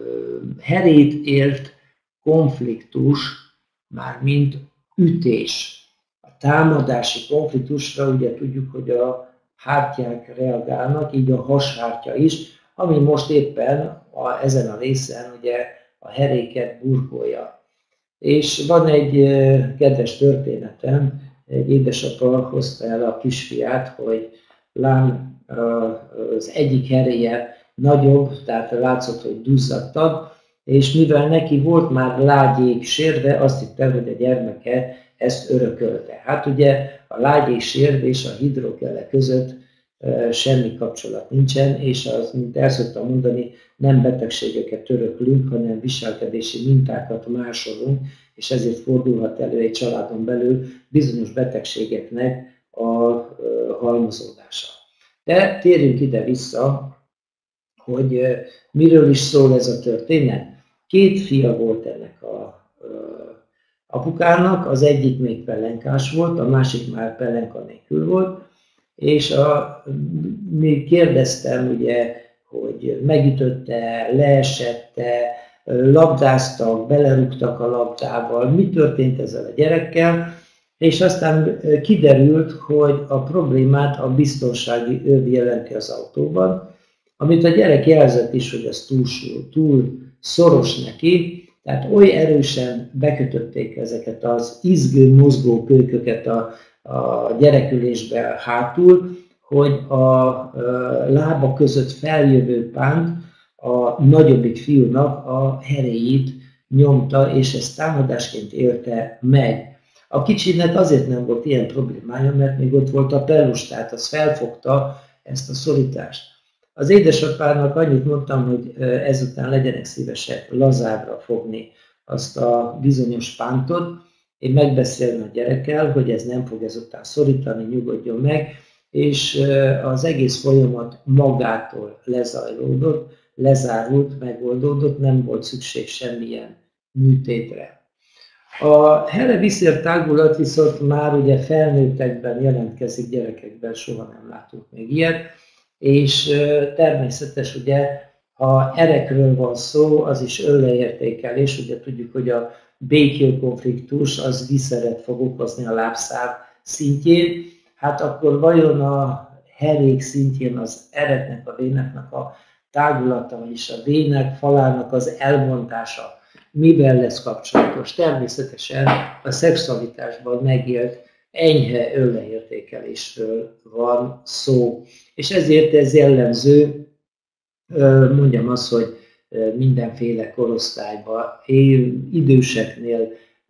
herét ért konfliktus, mármint ütés. A támadási konfliktusra ugye tudjuk, hogy a hártyák reagálnak, így a hashártya is, ami most éppen ezen a részen ugye a heréket burkolja. És van egy kedves történetem, egy édesapa hozta el a kisfiát, hogy lám az egyik heréje nagyobb, tehát látszott, hogy duzzadtabb, és mivel neki volt már lágyék sérve, azt hitte, hogy a gyermeke ezt örökölte. Hát ugye a lágyék sérve és a hidrokele között semmi kapcsolat nincsen, és az, mint el szoktam mondani, nem betegségeket öröklünk, hanem viselkedési mintákat másolunk, és ezért fordulhat elő egy családon belül bizonyos betegségeknek a halmozódása. De térjünk ide vissza, hogy miről is szól ez a történet. Két fia volt ennek a apukának, az egyik még pelenkás volt, a másik már pelenka nélkül volt, és még kérdeztem, ugye, hogy megütötte, leesette, labdáztak, belerúgtak a labdával, mi történt ezzel a gyerekkel, és aztán kiderült, hogy a problémát a biztonsági öv jelenti az autóban, amit a gyerek jelzett is, hogy az túl szoros neki, tehát oly erősen bekötötték ezeket az izgő, mozgó kölyköket a gyerekülésbe hátul, hogy a lába között feljövő pánt a nagyobbik fiúnak a heréjét nyomta, és ezt támadásként élte meg. A kicsinek azért nem volt ilyen problémája, mert még ott volt a pelus, tehát az felfogta ezt a szorítást. Az édesapának annyit mondtam, hogy ezután legyenek szívesek lazábbra fogni azt a bizonyos pántot, én megbeszélni a gyerekkel, hogy ez nem fog ezután szorítani, nyugodjon meg, és az egész folyamat magától lezajlódott, lezárult, megoldódott, nem volt szükség semmilyen műtétre. A here-vízér tágulat viszont már ugye felnőttekben jelentkezik, gyerekekben soha nem látunk még ilyet, és természetes, ugye, ha erekről van szó, az is önleértékelés, ugye tudjuk, hogy a békélkonfliktus az viszeret fog okozni a lábszár szintjén, hát akkor vajon a herék szintjén az ereknek, a véneknek a tágulata, vagyis a vének falának az elmondása mivel lesz kapcsolatos? Természetesen a szexualitásban megélt enyhe önleértékelésről van szó. És ezért ez jellemző, mondjam azt, hogy mindenféle korosztályban, időseknél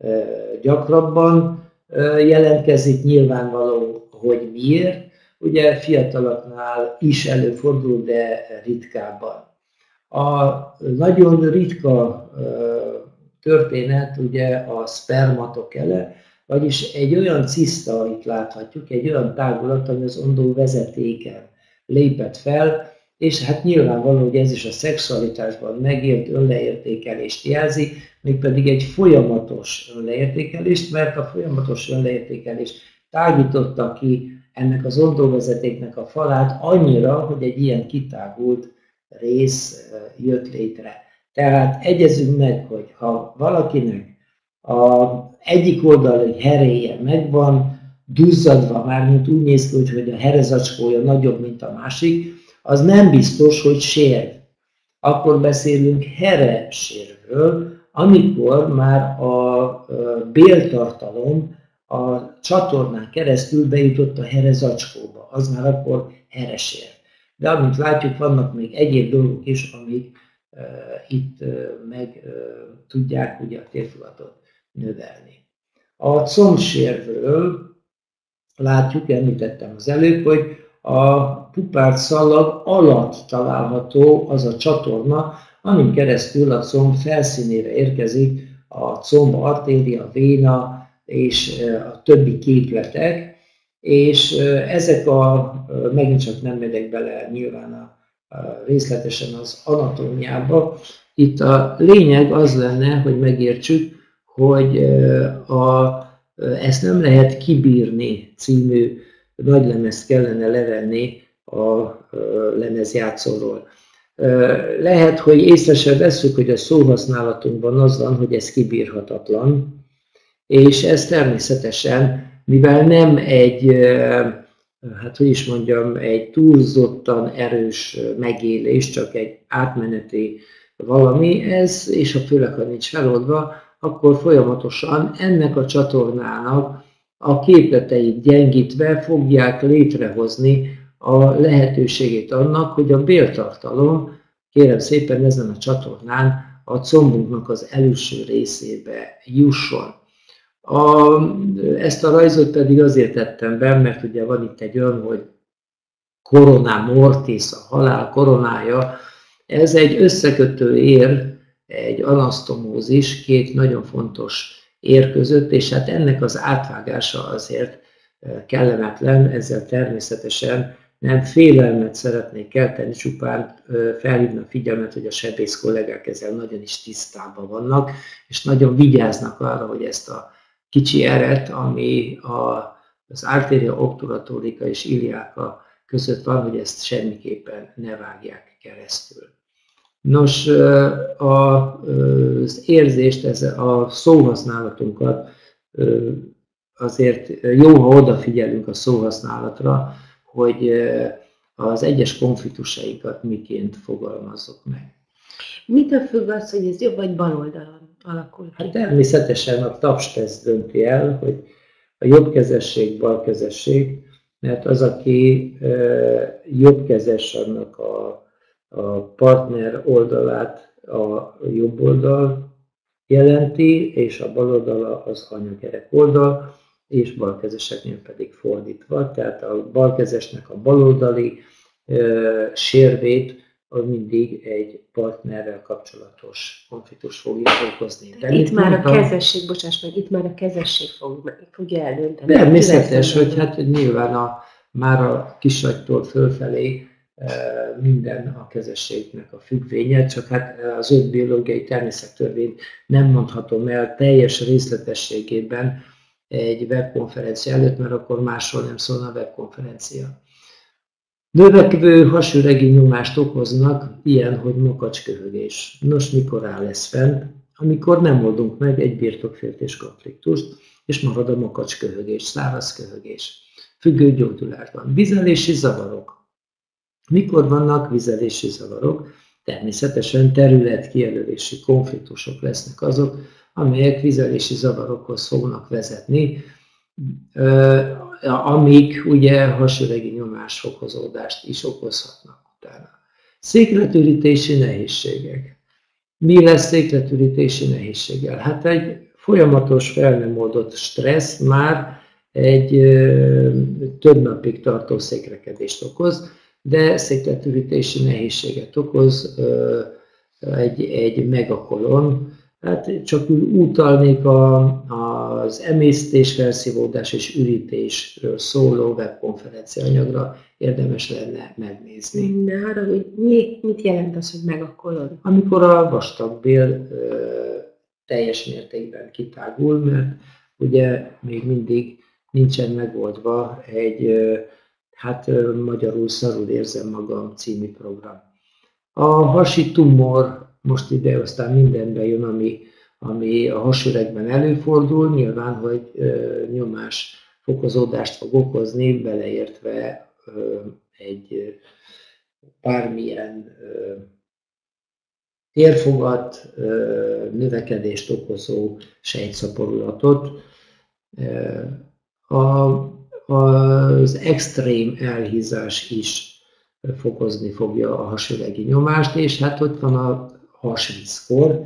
gyakrabban jelentkezik, nyilvánvaló, hogy miért. Ugye fiataloknál is előfordul, de ritkábban. A nagyon ritka történet ugye a spermatokele, vagyis egy olyan ciszta, itt láthatjuk, egy olyan tágulat, ami az ondó vezetéken lépett fel, és hát nyilvánvaló, hogy ez is a szexualitásban megélt önleértékelést jelzi, mégpedig egy folyamatos önleértékelést, mert a folyamatos önleértékelés tágította ki ennek az ondóvezetéknek a falát annyira, hogy egy ilyen kitágult rész jött létre. Tehát egyezünk meg, hogy ha valakinek az egyik oldali heréje megvan, duzzadva már, mint úgy néz ki, hogy a herezacskója nagyobb, mint a másik, az nem biztos, hogy sérv. Akkor beszélünk here-sérvről, amikor már a béltartalom a csatornán keresztül bejutott a herezacskóba, az már akkor here-sérv. De amint látjuk, vannak még egyéb dolgok is, amik itt meg tudják ugye a térfogatot növelni. A combsérvről látjuk, említettem az előbb, hogy a pupárt szalag alatt található az a csatorna, amin keresztül a comb felszínére érkezik a comb artéria, véna, és a többi képletek, és ezek megint csak nem megyek bele nyilván részletesen az anatómiába. Itt a lényeg az lenne, hogy megértsük, hogy ezt nem lehet kibírni című nagylemezt kellene levenni a lemezjátszóról. Lehet, hogy észre se vesszük, hogy a szóhasználatunkban az van, hogy ez kibírhatatlan, és ez természetesen, mivel nem egy, hát hogy is mondjam, egy túlzottan erős megélés, csak egy átmeneti valami ez, és főleg, ha nincs feloldva, akkor folyamatosan ennek a csatornának a képleteit gyengítve fogják létrehozni a lehetőségét annak, hogy a béltartalom, kérem szépen ezen a csatornán a combunknak az előső részébe jusson. Ezt a rajzot pedig azért tettem be, mert ugye van itt egy olyan, hogy corona mortis, a halál koronája, ez egy összekötő ér, egy anasztomózis, két nagyon fontos ér között, és hát ennek az átvágása azért kellemetlen, ezzel természetesen nem félelmet szeretnék kelteni, csupán felhívni a figyelmet, hogy a sebész kollégák ezzel nagyon is tisztában vannak, és nagyon vigyáznak arra, hogy ezt a kicsi eret, ami az arteria obturatorica és iliaca között van, hogy ezt semmiképpen ne vágják keresztül. Nos, az érzést, a szóhasználatunkat azért jó, ha odafigyelünk a szóhasználatra, hogy az egyes konfliktusainkat miként fogalmazzuk meg. Mitől függ az, hogy ez jobb vagy bal oldalon alakul ki? Hát természetesen a tapsteszt dönti el, hogy a jobbkezesség, balkezesség, mert az, aki jobbkezes, annak a partner oldalát a jobb oldal jelenti, és a bal oldala az anyagyerek oldal, és balkezeseknél pedig fordítva. Tehát a balkezesnek a baloldali sérvét az mindig egy partnerrel kapcsolatos konfliktus fogja okozni. Itt már a kezesség, bocsáss meg, itt már a kezesség fogja eldönteni. Természetes, hogy hát nyilván már a kisagytól fölfelé minden a kezességnek a függvénye, csak hát az 5 biológiai természettörvényt nem mondhatom el teljes részletességében egy webkonferencia előtt, mert akkor másról nem szólna a webkonferencia. Növekvő hasüregi nyomást okoznak, ilyen, hogy makacsköhögés. Nos, mikor áll ez fenn? Amikor nem oldunk meg egy birtokféltés konfliktust, és marad a makacsköhögés, száraz köhögés. Függő gyógyulásban. Vizelési zavarok. Mikor vannak vizelési zavarok? Természetesen területkijelölési konfliktusok lesznek azok, amelyek vizelési zavarokhoz fognak vezetni, amik ugye hasüregi nyomásfokozódást is okozhatnak utána. Székletürítési nehézségek. Mi lesz székletürítési nehézséggel? Hát egy folyamatos fel nem oldott stressz már egy több napig tartó székrekedést okoz, de székletürítési nehézséget okoz egy megakolon. Hát csak utalnék az emésztés, felszívódás és ürítésről szóló webkonferencia anyagra, érdemes lenne megnézni. De arra, hogy mit jelent az, hogy megakolod? Amikor a vastagbél teljes mértékben kitágul, mert ugye még mindig nincsen megoldva egy, hát magyarul Szarul érzem magam című program. A hasi tumor most ide aztán mindenbe jön, ami a hasüregben előfordul, nyilván, hogy nyomás fokozódást fog okozni, beleértve egy bármilyen térfogat, növekedést okozó sejtszaporulatot. Az extrém elhízás is fokozni fogja a hasüregi nyomást, és hát ott van a hasvízkor.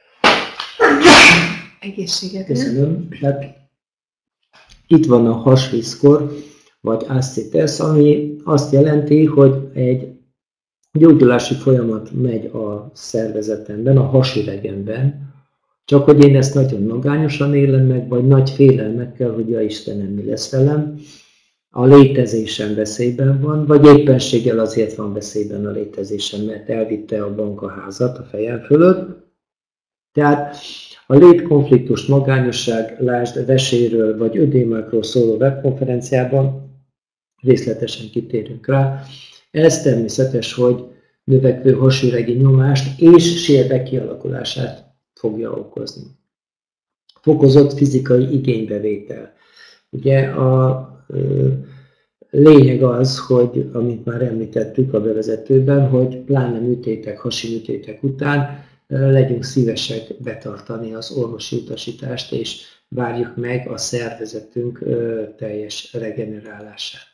Egészséget. Köszönöm. Hát itt van a hasvízkor, vagy ascites, ami azt jelenti, hogy egy gyógyulási folyamat megy a szervezetemben, a hasüregemben, Csak hogy én ezt nagyon magányosan élem meg, vagy nagy félelmekkel, hogy ja Istenem, mi lesz velem. A létezésem veszélyben van, vagy éppenséggel azért van veszélyben a létezésem, mert elvitte a bank a házat a fejem fölött. Tehát a létkonfliktus, magányosság, lásd veséről vagy ödémákról szóló webkonferenciában részletesen kitérünk rá. Ez természetes, hogy növekvő hasüregi nyomást és sérvek kialakulását fogja okozni. Fokozott fizikai igénybevétel. Ugye a lényeg az, hogy, amit már említettük a bevezetőben, hogy pláne műtétek, hasi műtétek után legyünk szívesek betartani az orvosi utasítást, és várjuk meg a szervezetünk teljes regenerálását.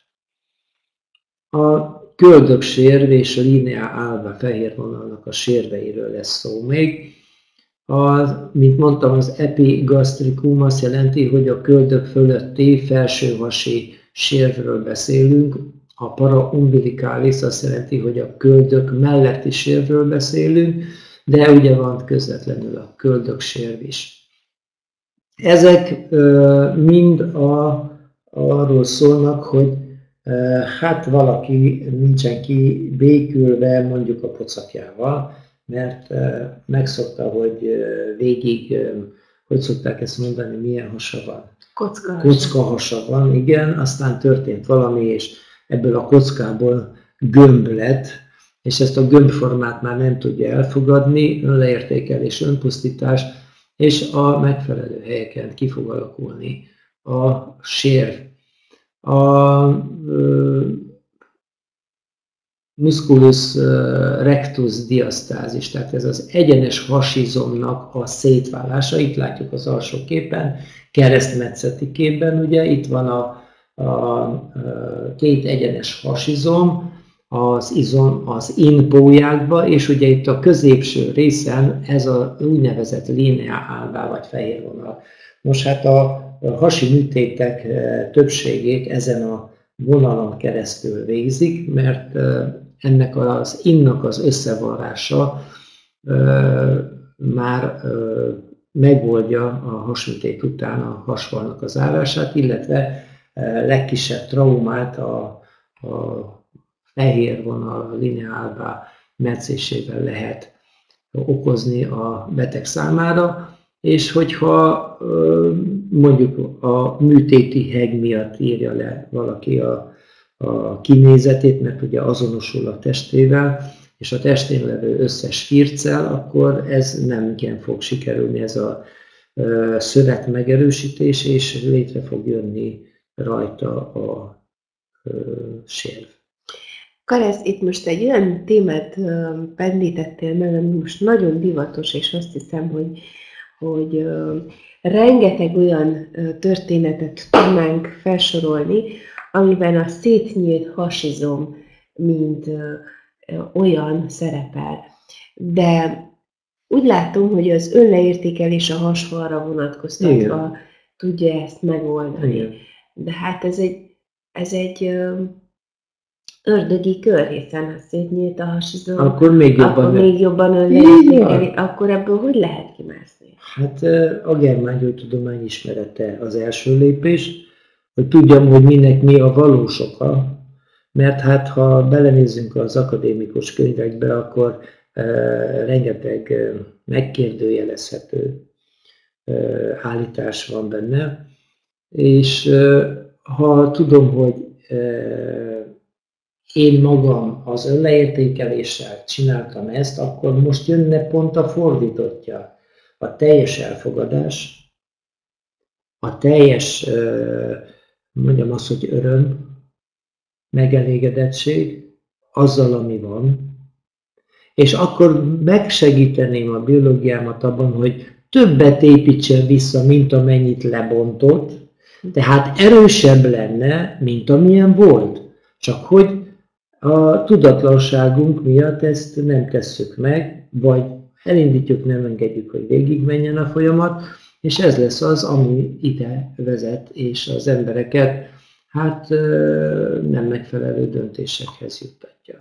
A köldöksérv és a linea alba fehérvonalnak a sérveiről lesz szó még. Mint mondtam, az epigastricum azt jelenti, hogy a köldök fölötti felsőhasi sérvről beszélünk. A paraumbilicalis azt jelenti, hogy a köldök melletti sérvről beszélünk, de ugye van közvetlenül a köldöksérv is. Ezek mind arról szólnak, hogy hát valaki nincsen kibékülve mondjuk a pocakjával, mert megszokta, hogy végig, hogy szokták ezt mondani, milyen hasa van? Kocka hasa van, igen, aztán történt valami, és ebből a kockából gömb lett, és ezt a gömbformát már nem tudja elfogadni, önleértékelés, önpusztítás, és a megfelelő helyeken ki fog alakulni a sérv. A musculus rectus diasztázis, tehát ez az egyenes hasizomnak a szétválása, itt látjuk az alsó képen, keresztmetszeti képben, ugye itt van a két egyenes hasizom, az inpójákba, és ugye itt a középső részen ez a úgynevezett linea alba, vagy fehérvonal. Most hát a hasi műtétek többségét ezen a vonalon keresztül végzik, mert ennek az innak az összevarrása már megoldja a hasműtét után a hasfalnak az állását, illetve legkisebb traumát a fehér vonal, a linea alba metszésével lehet okozni a beteg számára, és hogyha mondjuk a műtéti heg miatt írja le valaki a kinézetét, mert ugye azonosul a testével, és a testén levő összes firccel, akkor ez nem igen fog sikerülni, ez a szövet megerősítés, és létre fog jönni rajta a sérv. Karesz, itt most egy olyan témát pendítettél meg, ami most nagyon divatos, és azt hiszem, hogy rengeteg olyan történetet tudnánk felsorolni, amiben a szétnyílt hasizom mint olyan szerepel. De úgy látom, hogy az önleértékelés a hasfalra vonatkoztatva tudja ezt megoldani. Igen. De hát ez egy ördögi kör, hiszen ha szétnyílt a hasizom, akkor még jobban önleértékeli, akkor ebből hogy lehet kimászni? Hát a germángyógytudomány ismerete az első lépés, hogy tudjam, hogy minek mi a valós oka, mert hát ha belenézzünk az akadémikus könyvekbe, akkor rengeteg megkérdőjelezhető állítás van benne, és ha tudom, hogy én magam az önleértékeléssel csináltam ezt, akkor most jönne pont a fordítottja. A teljes elfogadás, a teljes, mondjam azt, hogy öröm, megelégedettség azzal, ami van, és akkor megsegíteném a biológiámat abban, hogy többet építsen vissza, mint amennyit lebontott, tehát erősebb lenne, mint amilyen volt. Csak hogy a tudatlanságunk miatt ezt nem tesszük meg, vagy elindítjuk, nem engedjük, hogy végigmenjen a folyamat, és ez lesz az, ami ide vezet, és az embereket hát nem megfelelő döntésekhez juttatja.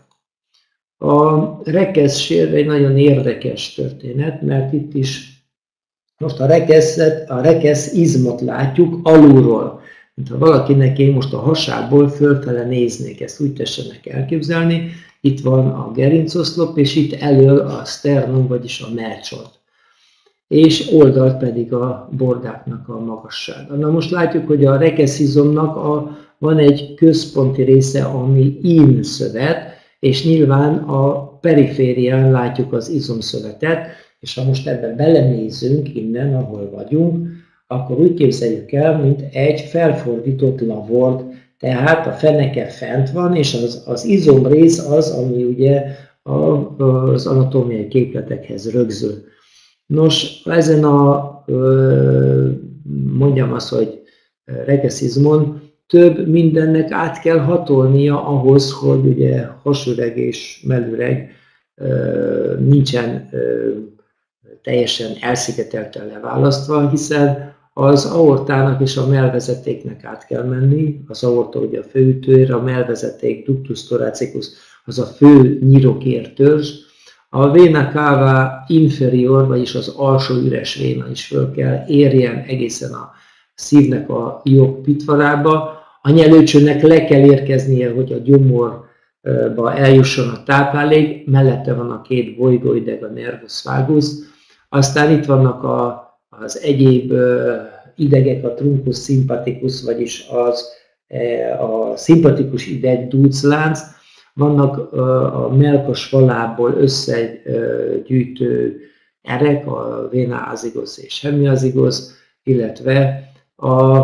A rekesz sérv egy nagyon érdekes történet, mert itt is Most a rekesz izmot látjuk alulról. Mint ha valakinek én most a hasából fölfele néznék, ezt úgy tessenek elképzelni. Itt van a gerincoszlop, és itt elől a sternum, vagyis a mellcsont. És oldalt pedig a bordáknak a magassága. Na most látjuk, hogy a rekeszizomnak van egy központi része, ami ímszövet, és nyilván a periférián látjuk az izomszövetet, és ha most ebben belenézünk innen, ahol vagyunk, akkor úgy képzeljük el, mint egy felfordított lavort, tehát a feneke fent van, és az izomrész az, ami ugye az anatómiai képletekhez rögzül. Nos, ezen mondjam azt, hogy rekeszizmon több mindennek át kell hatolnia ahhoz, hogy ugye hasüreg és mellüreg nincsen teljesen elszigetelten leválasztva, hiszen az aortának és a mellvezetéknek át kell menni. Az aorta ugye a főütőér, a mellvezeték ductus thoracicus az a fő nyirokértörzs. A vena cava inferior, vagyis az alsó üres véna is föl kell érjen egészen a szívnek a jobb pitvarába. A nyelőcsőnek le kell érkeznie, hogy a gyomorba eljusson a táplálék, mellette van a két bolygóideg, a nervus vagus. Aztán itt vannak az egyéb idegek, a truncus sympathicus, vagyis a szimpatikus ideg, dúclánc, vannak a mellkas falából összegyűjtő erek, a vena azygos és hemiazygos, illetve a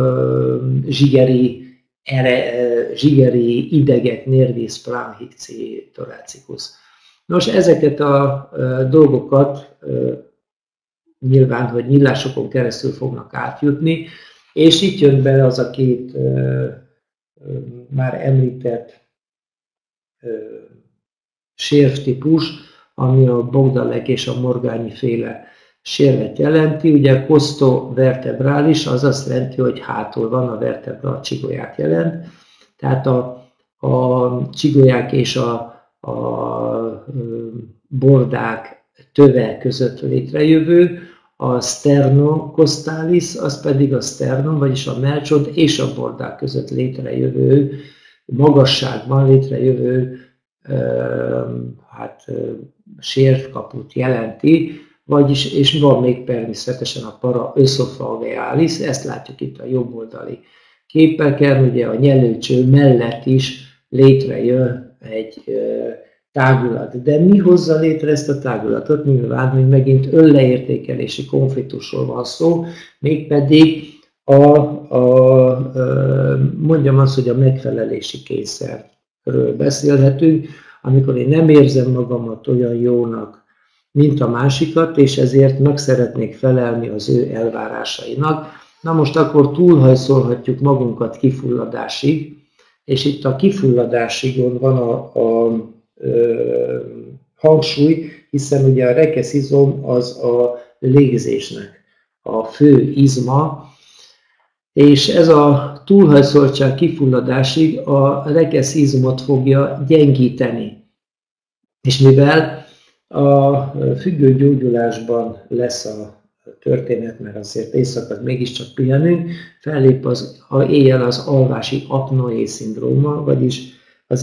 zsigeri idegek, nervis branchici thoracicus. Nos, ezeket a dolgokat nyilván, hogy nyílásokon keresztül fognak átjutni, és itt jön bele az a két már említett sérvtípus, ami a Baudeleg és a Morgagni féle sérvet jelenti. Ugye costovertebralis, az azt jelenti, hogy hátul van, a vertebra csigolyát jelent. Tehát a csigolyák és a bordák töve között létrejövő, a sternocostalis, az pedig a sternum, vagyis a mellcsont és a bordák között létrejövő, magasságban létrejövő sérvkaput jelenti, vagyis, és van még természetesen a paraöszophagealis, ezt látjuk itt a jobb oldali képeken, ugye a nyelőcső mellett is létrejön egy tágulat. De mi hozza létre ezt a tágulatot? Nyilván, hogy megint önleértékelési konfliktusról van szó, mégpedig mondjam azt, hogy a megfelelési kényszerről beszélhetünk, amikor én nem érzem magamat olyan jónak, mint a másikat, és ezért meg szeretnék felelni az ő elvárásainak. Na most akkor túlhajszolhatjuk magunkat kifulladásig, és itt a kifulladásigon van a hangsúly, hiszen ugye a rekeszizom az a légzésnek a fő izma, és ez a túlhajszoltság kifulladásig a rekeszizmot fogja gyengíteni. És mivel a függőgyógyulásban lesz a történet, mert azért éjszaka mégiscsak pihenünk, fellép éjjel az alvási apnoé szindróma, vagyis az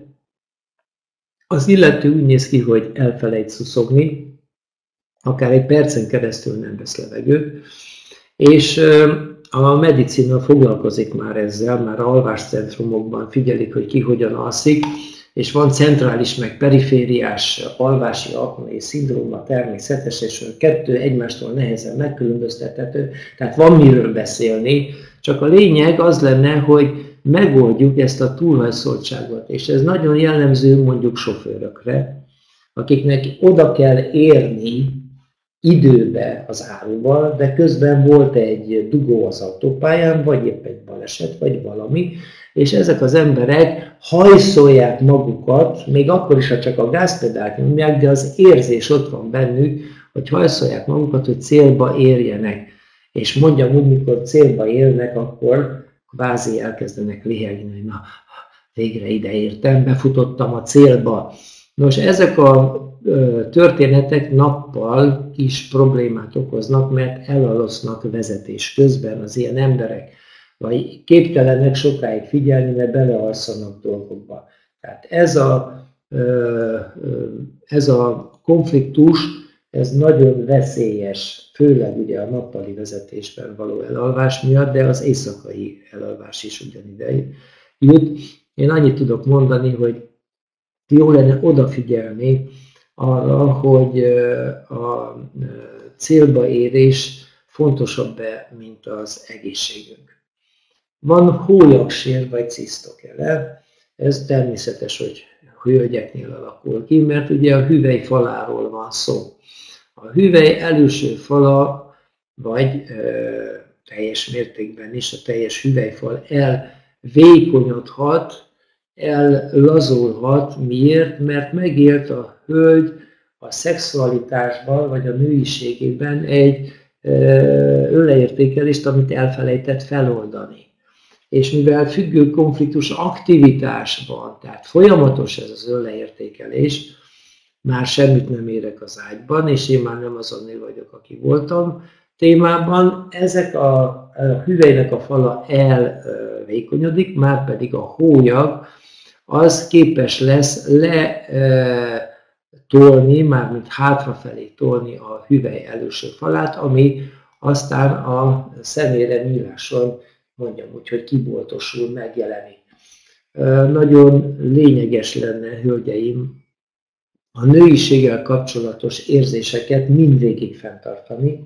illető úgy néz ki, hogy elfelejt szuszogni, akár egy percen keresztül nem vesz levegőt, és a medicina foglalkozik már ezzel, már alváscentrumokban figyelik, hogy ki hogyan alszik, és van centrális meg perifériás alvási apnoé szindróma természetes, és a kettő egymástól nehezen megkülönböztethető, tehát van miről beszélni, csak a lényeg az lenne, hogy megoldjuk ezt a túlhajszoltságot, és ez nagyon jellemző mondjuk sofőrökre, akiknek oda kell érni időbe az áruval, de közben volt egy dugó az autópályán, vagy épp egy baleset, vagy valami, és ezek az emberek hajszolják magukat, még akkor is, ha csak a gázpedált nyomják, de az érzés ott van bennük, hogy hajszolják magukat, hogy célba érjenek. És mondjam úgy, mikor célba érnek, akkor kvázi elkezdenek lihegni, hogy na, végre ide értem, befutottam a célba. Nos, ezek a történetek nappal is problémát okoznak, mert elalsznak vezetés közben az ilyen emberek, vagy képtelenek sokáig figyelni, mert belealszanak dolgokba. Tehát ez a konfliktus, ez nagyon veszélyes, főleg ugye a nappali vezetésben való elalvás miatt, de az éjszakai elalvás is ugyanide jut. Én annyit tudok mondani, hogy jó lenne odafigyelni arra, hogy a célba érés fontosabb-e, mint az egészségünk. Van hólyagsér vagy cisztokele, ez természetes, hogy hölgyeknél alakul ki, mert ugye a hüvely faláról van szó. A hüvely előső fala, vagy teljes mértékben is a teljes hüvelyfal elvékonyodhat, ellazulhat. Miért? Mert megélt a hölgy a szexualitásban, vagy a nőiségében egy önleértékelést, amit elfelejtett feloldani. És mivel függő konfliktus aktivitás van, tehát folyamatos ez az önleértékelés, már semmit nem érek az ágyban, és én már nem az a nő vagyok, aki voltam témában, ezek a hüvelynek a fala elvékonyodik, már pedig a hólyag az képes lesz letolni, mármint hátrafelé tolni a hüvely előső falát, ami aztán a szemére nyíláson, mondjam úgy, hogy kiboltosul, megjelenik. Nagyon lényeges lenne, hölgyeim, a nőiséggel kapcsolatos érzéseket mindvégig fenntartani,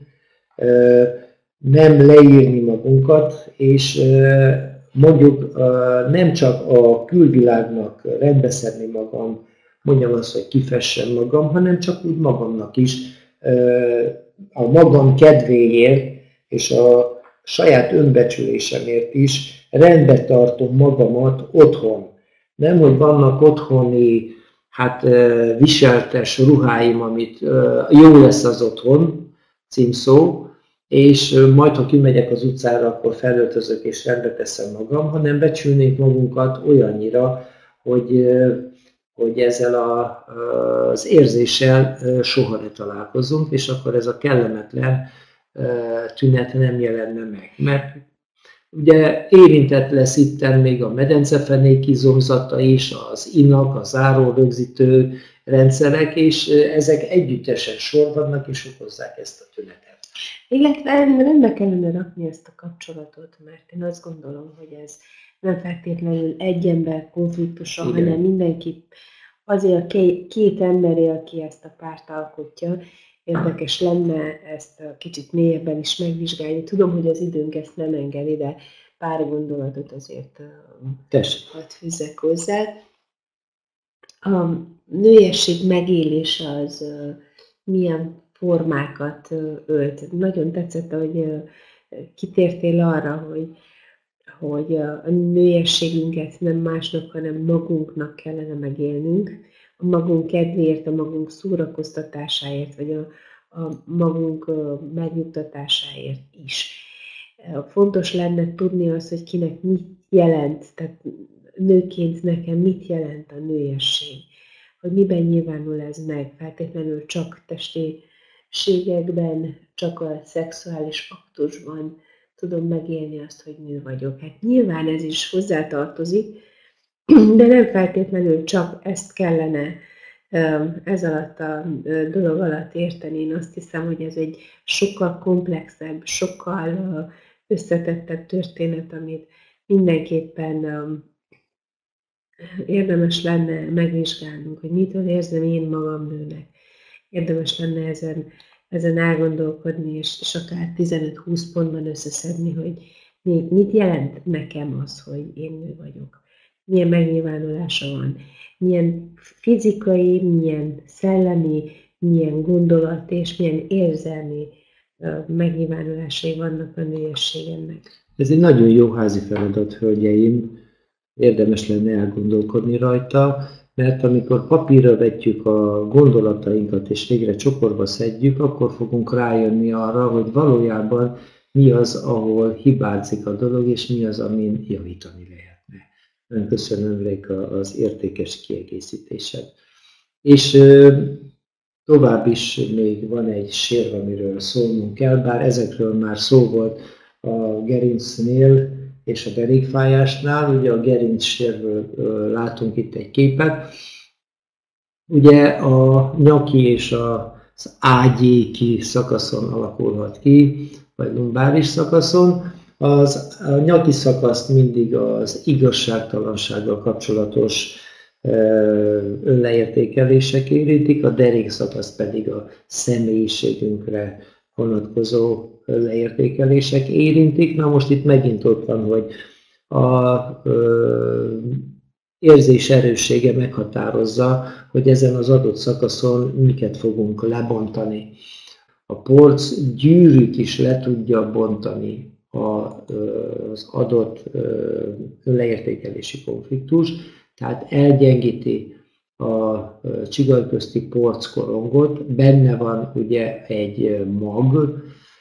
nem leírni magunkat, és mondjuk nem csak a külvilágnak rendbeszedni magam, mondjam azt, hogy kifessem magam, hanem csak úgy magamnak is, a magam kedvéért és a saját önbecsülésemért is rendbe tartom magamat otthon. Nem, hogy vannak otthoni viseltes ruháim, amit jó lesz az otthon, címszó, és majd, ha kimegyek az utcára, akkor felöltözök és rendbe teszem magam, hanem becsülnénk magunkat olyannyira, hogy ezzel az érzéssel soha ne találkozunk, és akkor ez a kellemetlen tünet nem jelenne meg. Mert ugye érintett lesz itten még a medencefenék izomzata is, az inak, az árórögzítő rendszerek, és ezek együttesen sorbannak és okozzák ezt a tünetet. Illetve rendbe kellene rakni ezt a kapcsolatot, mert én azt gondolom, hogy ez nem feltétlenül egy ember konfliktusa, hanem mindenki azért két emberé, aki ezt a párt alkotja. Érdekes lenne ezt kicsit mélyebben is megvizsgálni. Tudom, hogy az időnk ezt nem engedi, de pár gondolatot azért hadd fűzzek hozzá. A nőiesség megélése az milyen formákat ölt. Nagyon tetszett, hogy kitértél arra, hogy a nőiességünket nem másnak, hanem magunknak kellene megélnünk, a magunk kedvéért, a magunk szórakoztatásáért, vagy a magunk megnyugtatásáért is. Fontos lenne tudni azt, hogy kinek mit jelent, tehát nőként nekem mit jelent a nőiesség, hogy miben nyilvánul ez meg, feltétlenül csak testiségekben, csak a szexuális aktusban tudom megélni azt, hogy nő vagyok. Hát nyilván ez is hozzátartozik, de nem feltétlenül csak ezt kellene ez alatt a dolog alatt érteni. Én azt hiszem, hogy ez egy sokkal komplexebb, sokkal összetettebb történet, amit mindenképpen érdemes lenne megvizsgálnunk, hogy mitől érzem én magam nőnek. Érdemes lenne ezen elgondolkodni, és akár 15-20 pontban összeszedni, hogy mit jelent nekem az, hogy én nő vagyok. Milyen megnyilvánulása van, milyen fizikai, milyen szellemi, milyen gondolat és milyen érzelmi megnyilvánulásai vannak a nőiességemnek. Ez egy nagyon jó házi feladat, hölgyeim, érdemes lenne elgondolkodni rajta, mert amikor papírra vetjük a gondolatainkat és végre csokorba szedjük, akkor fogunk rájönni arra, hogy valójában mi az, ahol hibázik a dolog, és mi az, amin javítani lehetne. Nagyon köszönöm, Réka, az értékes kiegészítésed. És Tovább is még van egy sér, amiről szólnunk kell, bár ezekről már szó volt a gerincnél és a derékfájásnál. Ugye a gerincsérről látunk itt egy képet. Ugye a nyaki és az ágyéki szakaszon alakulhat ki, vagy lumbáris szakaszon. A nyaki szakaszt mindig az igazságtalansággal kapcsolatos önleértékelések érintik, a derék szakaszt pedig a személyiségünkre vonatkozó leértékelések érintik. Na most itt megint ott van, hogy a érzés erőssége meghatározza, hogy ezen az adott szakaszon miket fogunk lebontani. A porc gyűrűt is le tudja bontani az adott leértékelési konfliktus, tehát elgyengíti a csigajközti porckorongot, benne van ugye egy mag,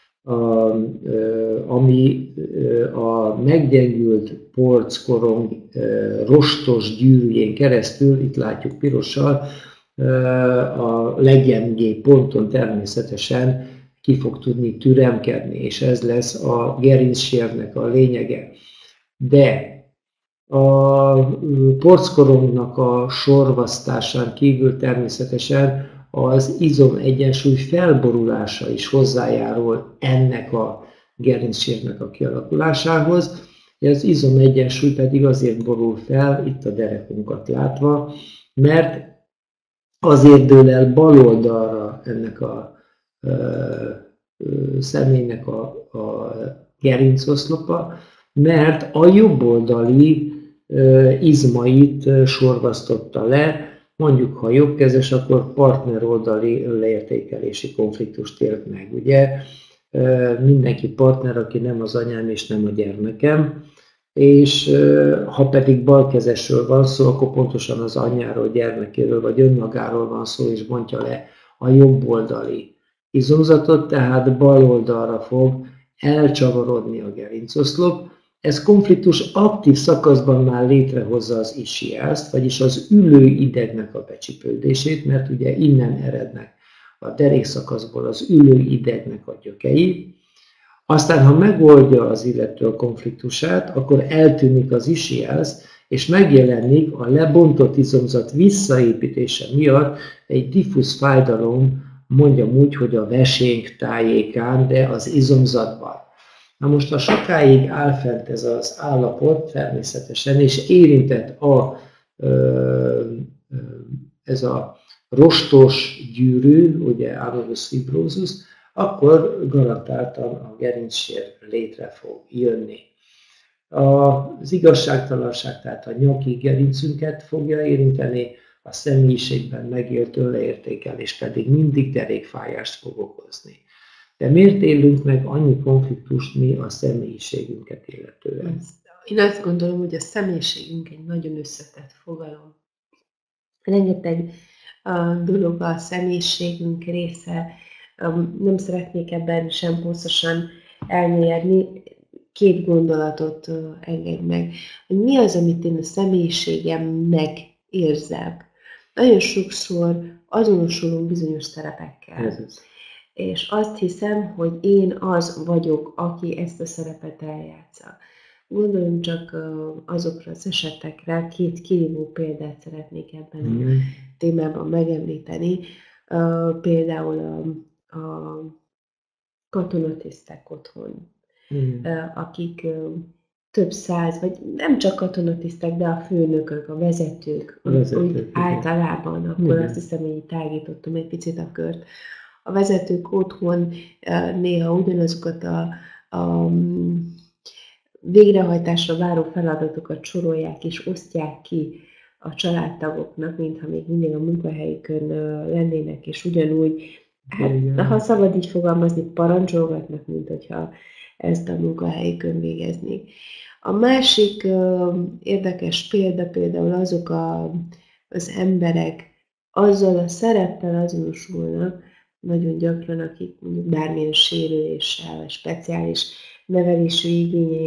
ami a meggyengült porckorong rostos gyűrűjén keresztül, itt látjuk pirossal, a leggyengébb ponton természetesen ki fog tudni türemkedni, és ez lesz a gerincsérnek a lényege. De a porckorongnak a sorvasztásán kívül természetesen az izom egyensúly felborulása is hozzájárul ennek a gerincsérnek a kialakulásához. Az izom egyensúly pedig azért borul fel, itt a derekunkat látva, mert azért dől el bal oldalra ennek a személynek a gerincoszlopa, mert a jobb oldali izmait sorvasztotta le. Mondjuk, ha jobbkezes, akkor partner oldali leértékelési konfliktust élt meg. Ugye mindenki partner, aki nem az anyám és nem a gyermekem, és ha pedig balkezesről van szó, akkor pontosan az anyjáról, gyermekéről vagy önmagáról van szó, és bontja le a jobb oldali izomzatot, tehát bal oldalra fog elcsavarodni a gerincoszlop. Ez konfliktus aktív szakaszban már létrehozza az ischiaszt, vagyis az ülő idegnek a becsipődését, mert ugye innen erednek a derékszakaszból az ülő idegnek a gyökei. Aztán, ha megoldja az illető a konfliktusát, akkor eltűnik az ischiasz, és megjelenik a lebontott izomzat visszaépítése miatt egy diffúz fájdalom, mondjam úgy, hogy a vesénk tájékán, de az izomzatban. Na most, ha sokáig áll fent ez az állapot természetesen, és érintett ez a rostos gyűrű, ugye annulus fibrosus, akkor garantáltan a gerincsér létre fog jönni. Az igazságtalanság, tehát a nyaki gerincünket fogja érinteni, a személyiségben megélt önleértékelés pedig mindig derékfájást fog okozni. De miért élünk meg annyi konfliktust mi a személyiségünket illetően? Én azt gondolom, hogy a személyiségünk egy nagyon összetett fogalom. Rengeteg dolog a személyiségünk része. Nem szeretnék ebben sem hosszasan elmélyedni. 2 gondolatot engedj meg. Hogy mi az, amit én a személyiségemnek érzek. Nagyon sokszor azonosulunk bizonyos szerepekkel. És azt hiszem, hogy én az vagyok, aki ezt a szerepet eljátsza. Gondoljunk csak azokra az esetekre, 2 kirívó példát szeretnék ebben a témában megemlíteni. Például a katonatisztek otthon, akik több száz, vagy nem csak katonatisztek, de a főnökök, a vezetők, úgy általában, akkor azt hiszem, hogy így tágítottam egy picit a kört. A vezetők otthon néha ugyanazokat a végrehajtásra váró feladatokat sorolják és osztják ki a családtagoknak, mintha még mindig a munkahelyükön lennének, és ugyanúgy, hát, ha szabad így fogalmazni, parancsolgatnak, mint hogyha ezt a munkahelyükön végeznék. A másik érdekes példa például azok az emberek azzal a szereppel azonosulnak, nagyon gyakran, akik mondjuk bármilyen sérüléssel, vagy speciális nevelési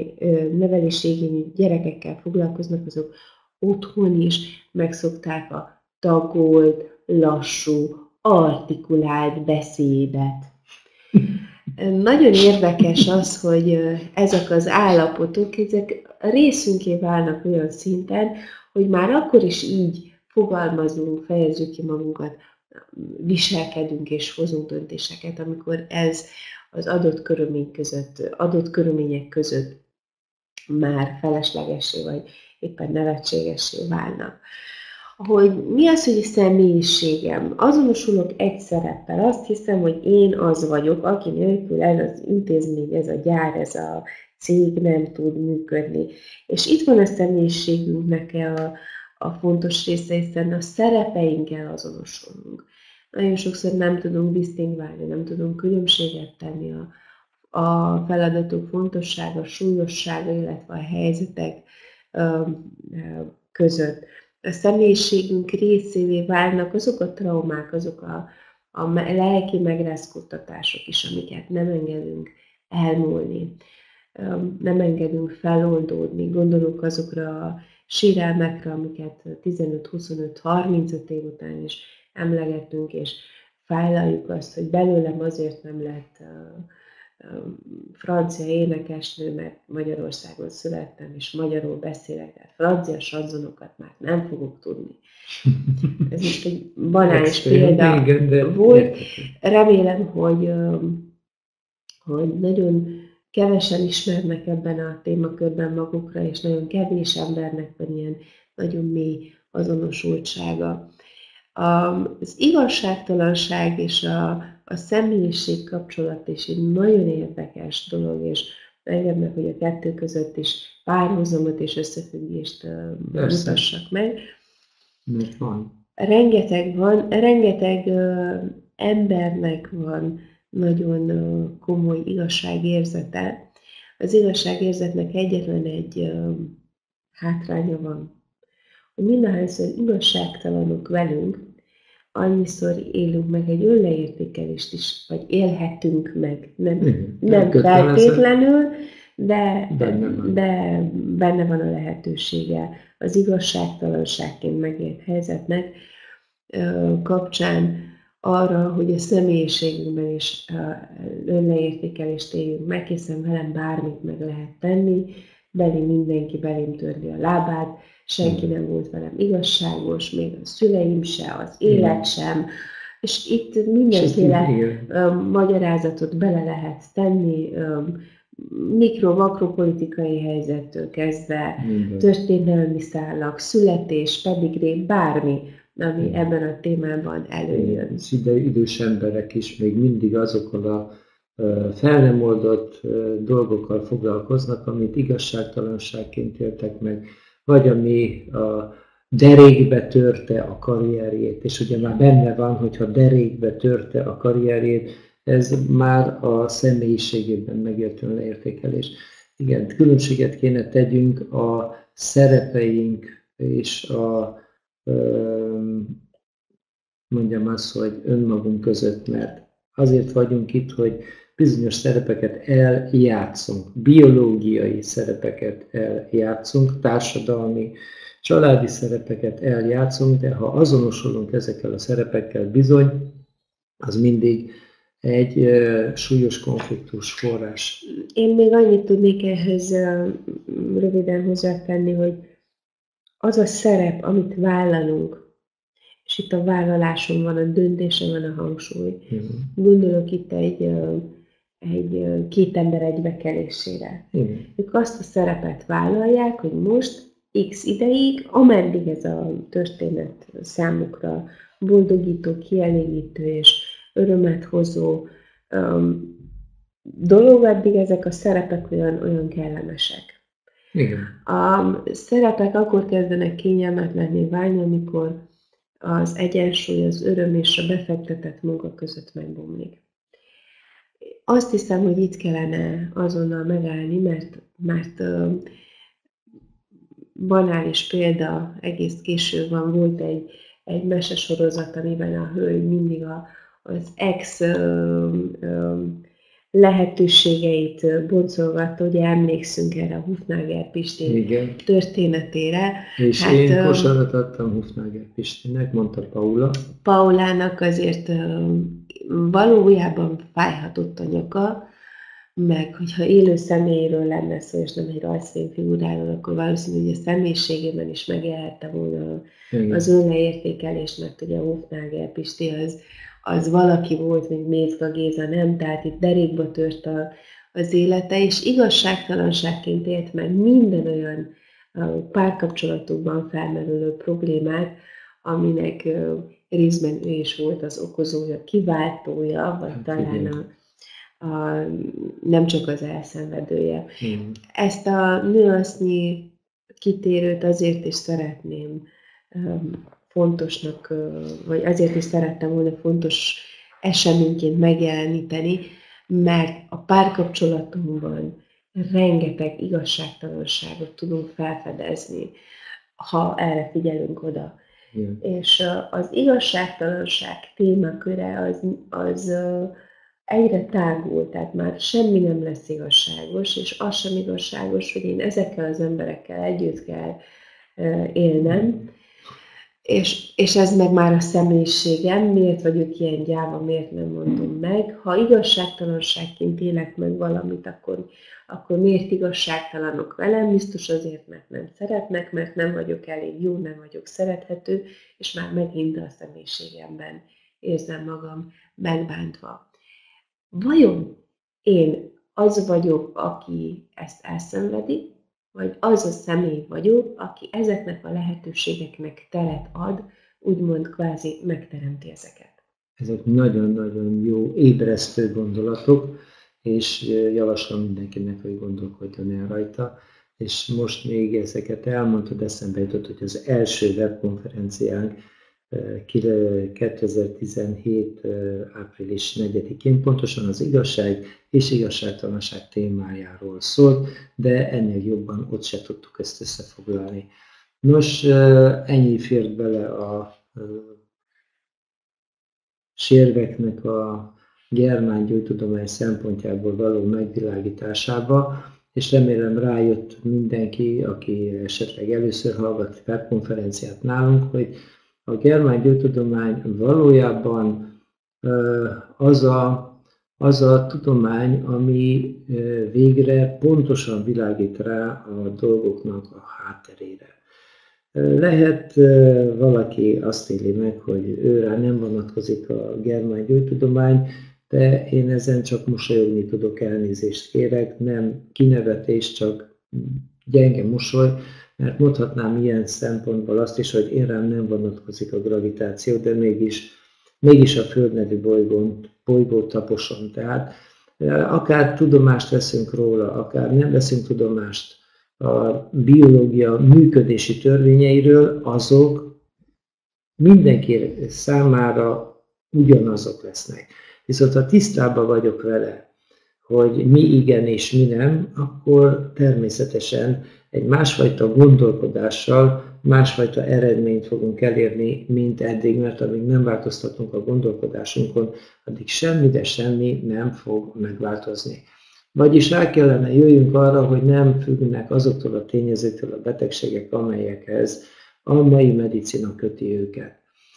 igényű gyerekekkel foglalkoznak, azok otthon is megszokták a tagolt, lassú, artikulált beszédet. Nagyon érdekes az, hogy ezek az állapotok, ezek részünké válnak olyan szinten, hogy már akkor is így fogalmazunk, fejezzük ki magunkat, viselkedünk és hozunk döntéseket, amikor ez az adott körülmények között már feleslegessé vagy éppen nevetségessé válnak. Hogy mi az, hogy a személyiségem? Azonosulok egy szereppel. Azt hiszem, hogy én az vagyok, aki nélkül ez az intézmény, ez a gyár, ez a cég nem tud működni. És itt van a személyiségünknek a fontos része, hiszen a szerepeinkkel azonosulunk. Nagyon sokszor nem tudunk disztingválni, nem tudunk különbséget tenni a feladatok fontossága, súlyossága, illetve a helyzetek között. A személyiségünk részévé válnak azok a traumák, azok a lelki megrázkódtatások is, amiket nem engedünk elmúlni, nem engedünk feloldódni. Gondolunk azokra a sérelmekre, amiket 15-25-35 év után is emlegettünk, és fájlaljuk azt, hogy belőlem azért nem lett francia énekesnő, mert Magyarországon születtem, és magyarul beszélek, de francia sanzonokat már nem fogok tudni. Ez most egy banális példa volt. Remélem, hogy nagyon kevesen ismernek ebben a témakörben magukra, és nagyon kevés embernek van ilyen nagyon mély azonosultsága. Az igazságtalanság és a személyiség kapcsolat is egy nagyon érdekes dolog, és engedd meg, hogy a kettő között is párhuzamot és összefüggést mutassak meg. Mert van. Rengeteg embernek van nagyon komoly igazságérzete. Az igazságérzetnek egyetlen egy hátránya van, hogy mindahányszor igazságtalanok velünk, annyiszor élünk meg egy önleértékelést is, vagy élhetünk meg, nem feltétlenül, de benne van a lehetősége az igazságtalanságként megélt helyzetnek kapcsán arra, hogy a személyiségünkben is önleértékelést éljünk meg, hiszen velem bármit meg lehet tenni, mindenki belém törli a lábát, senki nem volt velem igazságos, még a szüleim se, az élet sem, és itt mindenféle magyarázatot bele lehet tenni, mikro-makropolitikai helyzettől kezdve, történelmi szálak, születés, pedigré, bármi, ami ebben a témában előjön. És idős emberek is még mindig azokkal a fel nem oldott dolgokkal foglalkoznak, amit igazságtalanságként éltek meg, vagy ami a derékbe törte a karrierjét, és ugye már benne van, hogyha derékbe törte a karrierjét, ez már a személyiségében megért önleértékelés. Igen, különbséget kéne tegyünk a szerepeink és mondjam azt, hogy önmagunk között, mert azért vagyunk itt, hogy bizonyos szerepeket eljátszunk, biológiai szerepeket eljátszunk, társadalmi, családi szerepeket eljátszunk, de ha azonosulunk ezekkel a szerepekkel bizony, az mindig egy súlyos konfliktus forrás. Én még annyit tudnék ehhez röviden hozzátenni, hogy az a szerep, amit vállalunk, és itt a vállaláson van, a döntésen van a hangsúly. Gondolok itt egy két ember egybekelésére. Ők azt a szerepet vállalják, hogy most X ideig, ameddig ez a történet számukra boldogító, kielégítő és örömet hozó dolog, addig ezek a szerepek olyan kellemesek. Igen. A szerepek akkor kezdenek kényelmetlenné válni, amikor az egyensúly, az öröm és a befektetett munka között megbomlik. Azt hiszem, hogy itt kellene azonnal megállni, mert banális példa, egész késő van, volt egy mesesorozat, amiben a hölgy mindig az ex lehetőségeit boncolgatta, ugye emlékszünk erre a Hufnagel Pisti történetére. És hát, én kosarat adtam Hufnagel Pistinek, mondta Paula. Paulának azért valójában fájhatott a nyaka, meg hogyha élő személyről lenne szó, és nem egy rajzfilmfiguráról, akkor valószínű, hogy a személyiségében is megélhette volna az önleértékelést, mert ugye a Hufnagel Pisti az valaki volt, mint Mézga Géza, nem? Tehát itt derékba tört az élete, és igazságtalanságként élt meg minden olyan párkapcsolatokban felmerülő problémát, aminek részben ő is volt az okozója, kiváltója, vagy talán nem csak az elszenvedője. Ezt a nüansznyi kitérőt azért is szeretném fontosnak, vagy azért is szerettem volna fontos eseményként megjeleníteni, mert a párkapcsolatunkban rengeteg igazságtalanságot tudunk felfedezni, ha erre figyelünk oda. És az igazságtalanság témaköre az egyre tágul, tehát már semmi nem lesz igazságos, és az sem igazságos, hogy én ezekkel az emberekkel együtt kell élnem, és ez meg már a személyiségem, miért vagyok ilyen gyáva, miért nem mondom meg. Ha igazságtalanságként élek meg valamit, akkor miért igazságtalanok velem? Biztos azért, mert nem szeretnek, mert nem vagyok elég jó, nem vagyok szerethető, és már megint a személyiségemben érzem magam megbántva. Vajon én az vagyok, aki ezt elszenvedi, vagy az a személy vagyok, aki ezeknek a lehetőségeknek teret ad, úgymond kvázi megteremti ezeket? Ezek nagyon-nagyon jó, ébresztő gondolatok, és javaslom mindenkinek, hogy gondolkodjon el rajta. És most még ezeket elmondtad, eszembe jutott, hogy az első webkonferenciánk 2017. április 4-én pontosan az igazság és igazságtalanság témájáról szólt, de ennél jobban ott se tudtuk ezt összefoglalni. Nos, ennyi fért bele a sérveknek a germán-gyógytudomány szempontjából való megvilágításába, és remélem rájött mindenki, aki esetleg először hallgat webkonferenciát nálunk, hogy a germán-gyógytudomány valójában az a tudomány, ami végre pontosan világít rá a dolgoknak a hátterére. Lehet valaki azt éli meg, hogy őrá nem vonatkozik a germán-gyógytudomány, de én ezen csak mosolyogni tudok, elnézést kérek, nem kinevetés, csak gyenge mosoly, mert mondhatnám ilyen szempontból azt is, hogy én rám nem vonatkozik a gravitáció, de mégis a Föld nevű bolygót taposom. Tehát akár tudomást veszünk róla, akár nem veszünk tudomást a biológia működési törvényeiről, azok mindenki számára ugyanazok lesznek. Viszont ha tisztában vagyok vele, hogy mi igen és mi nem, akkor természetesen egy másfajta gondolkodással másfajta eredményt fogunk elérni, mint eddig, mert amíg nem változtatunk a gondolkodásunkon, addig semmi, de semmi nem fog megváltozni. Vagyis rá kellene jöjjünk arra, hogy nem függnek azoktól a tényezőktől a betegségek, amelyekhez a mai medicina köti őket.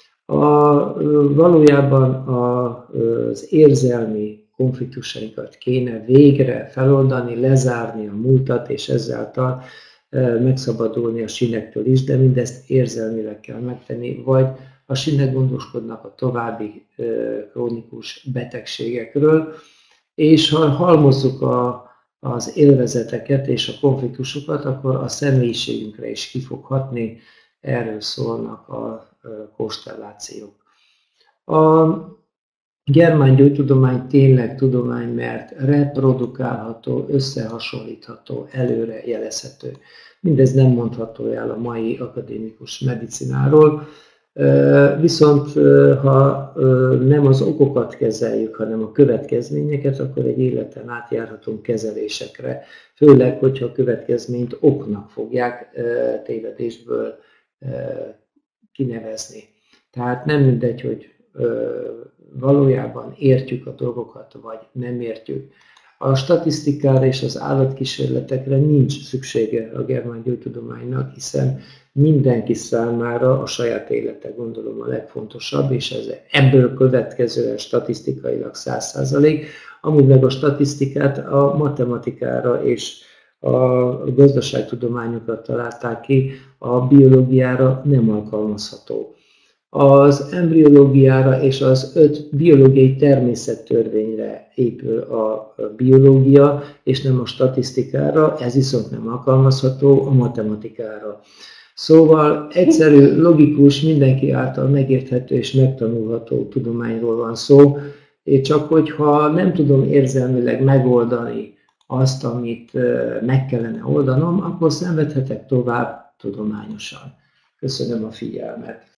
Valójában az érzelmi konfliktusainkat kéne végre feloldani, lezárni a múltat, és ezáltal megszabadulni a sínektől is, de mindezt érzelmileg kell megtenni, vagy a sínek gondoskodnak a további krónikus betegségekről, és ha halmozzuk az élvezeteket és a konfliktusokat, akkor a személyiségünkre is ki fog hatni, erről szólnak a konstellációk. A germán gyógytudomány tényleg tudomány, mert reprodukálható, összehasonlítható, előre jelezhető. Mindez nem mondható el a mai akadémikus medicináról, viszont ha nem az okokat kezeljük, hanem a következményeket, akkor egy életen át járhatunk kezelésekre, főleg, hogyha a következményt oknak fogják tévedésből kinevezni. Tehát nem mindegy, hogy valójában értjük a dolgokat, vagy nem értjük. A statisztikára és az állatkísérletekre nincs szüksége a germán gyógytudománynak, hiszen mindenki számára a saját élete, gondolom, a legfontosabb, és ez ebből következően statisztikailag 100%. Amúgy meg a statisztikát a matematikára és a gazdaságtudományokra találták ki, a biológiára nem alkalmazható. Az embriológiára és az 5 biológiai természettörvényre épül a biológia, és nem a statisztikára, ez viszont nem alkalmazható a matematikára. Szóval egyszerű, logikus, mindenki által megérthető és megtanulható tudományról van szó, csak hogyha nem tudom érzelmileg megoldani azt, amit meg kellene oldanom, akkor szenvedhetek tovább tudományosan. Köszönöm a figyelmet!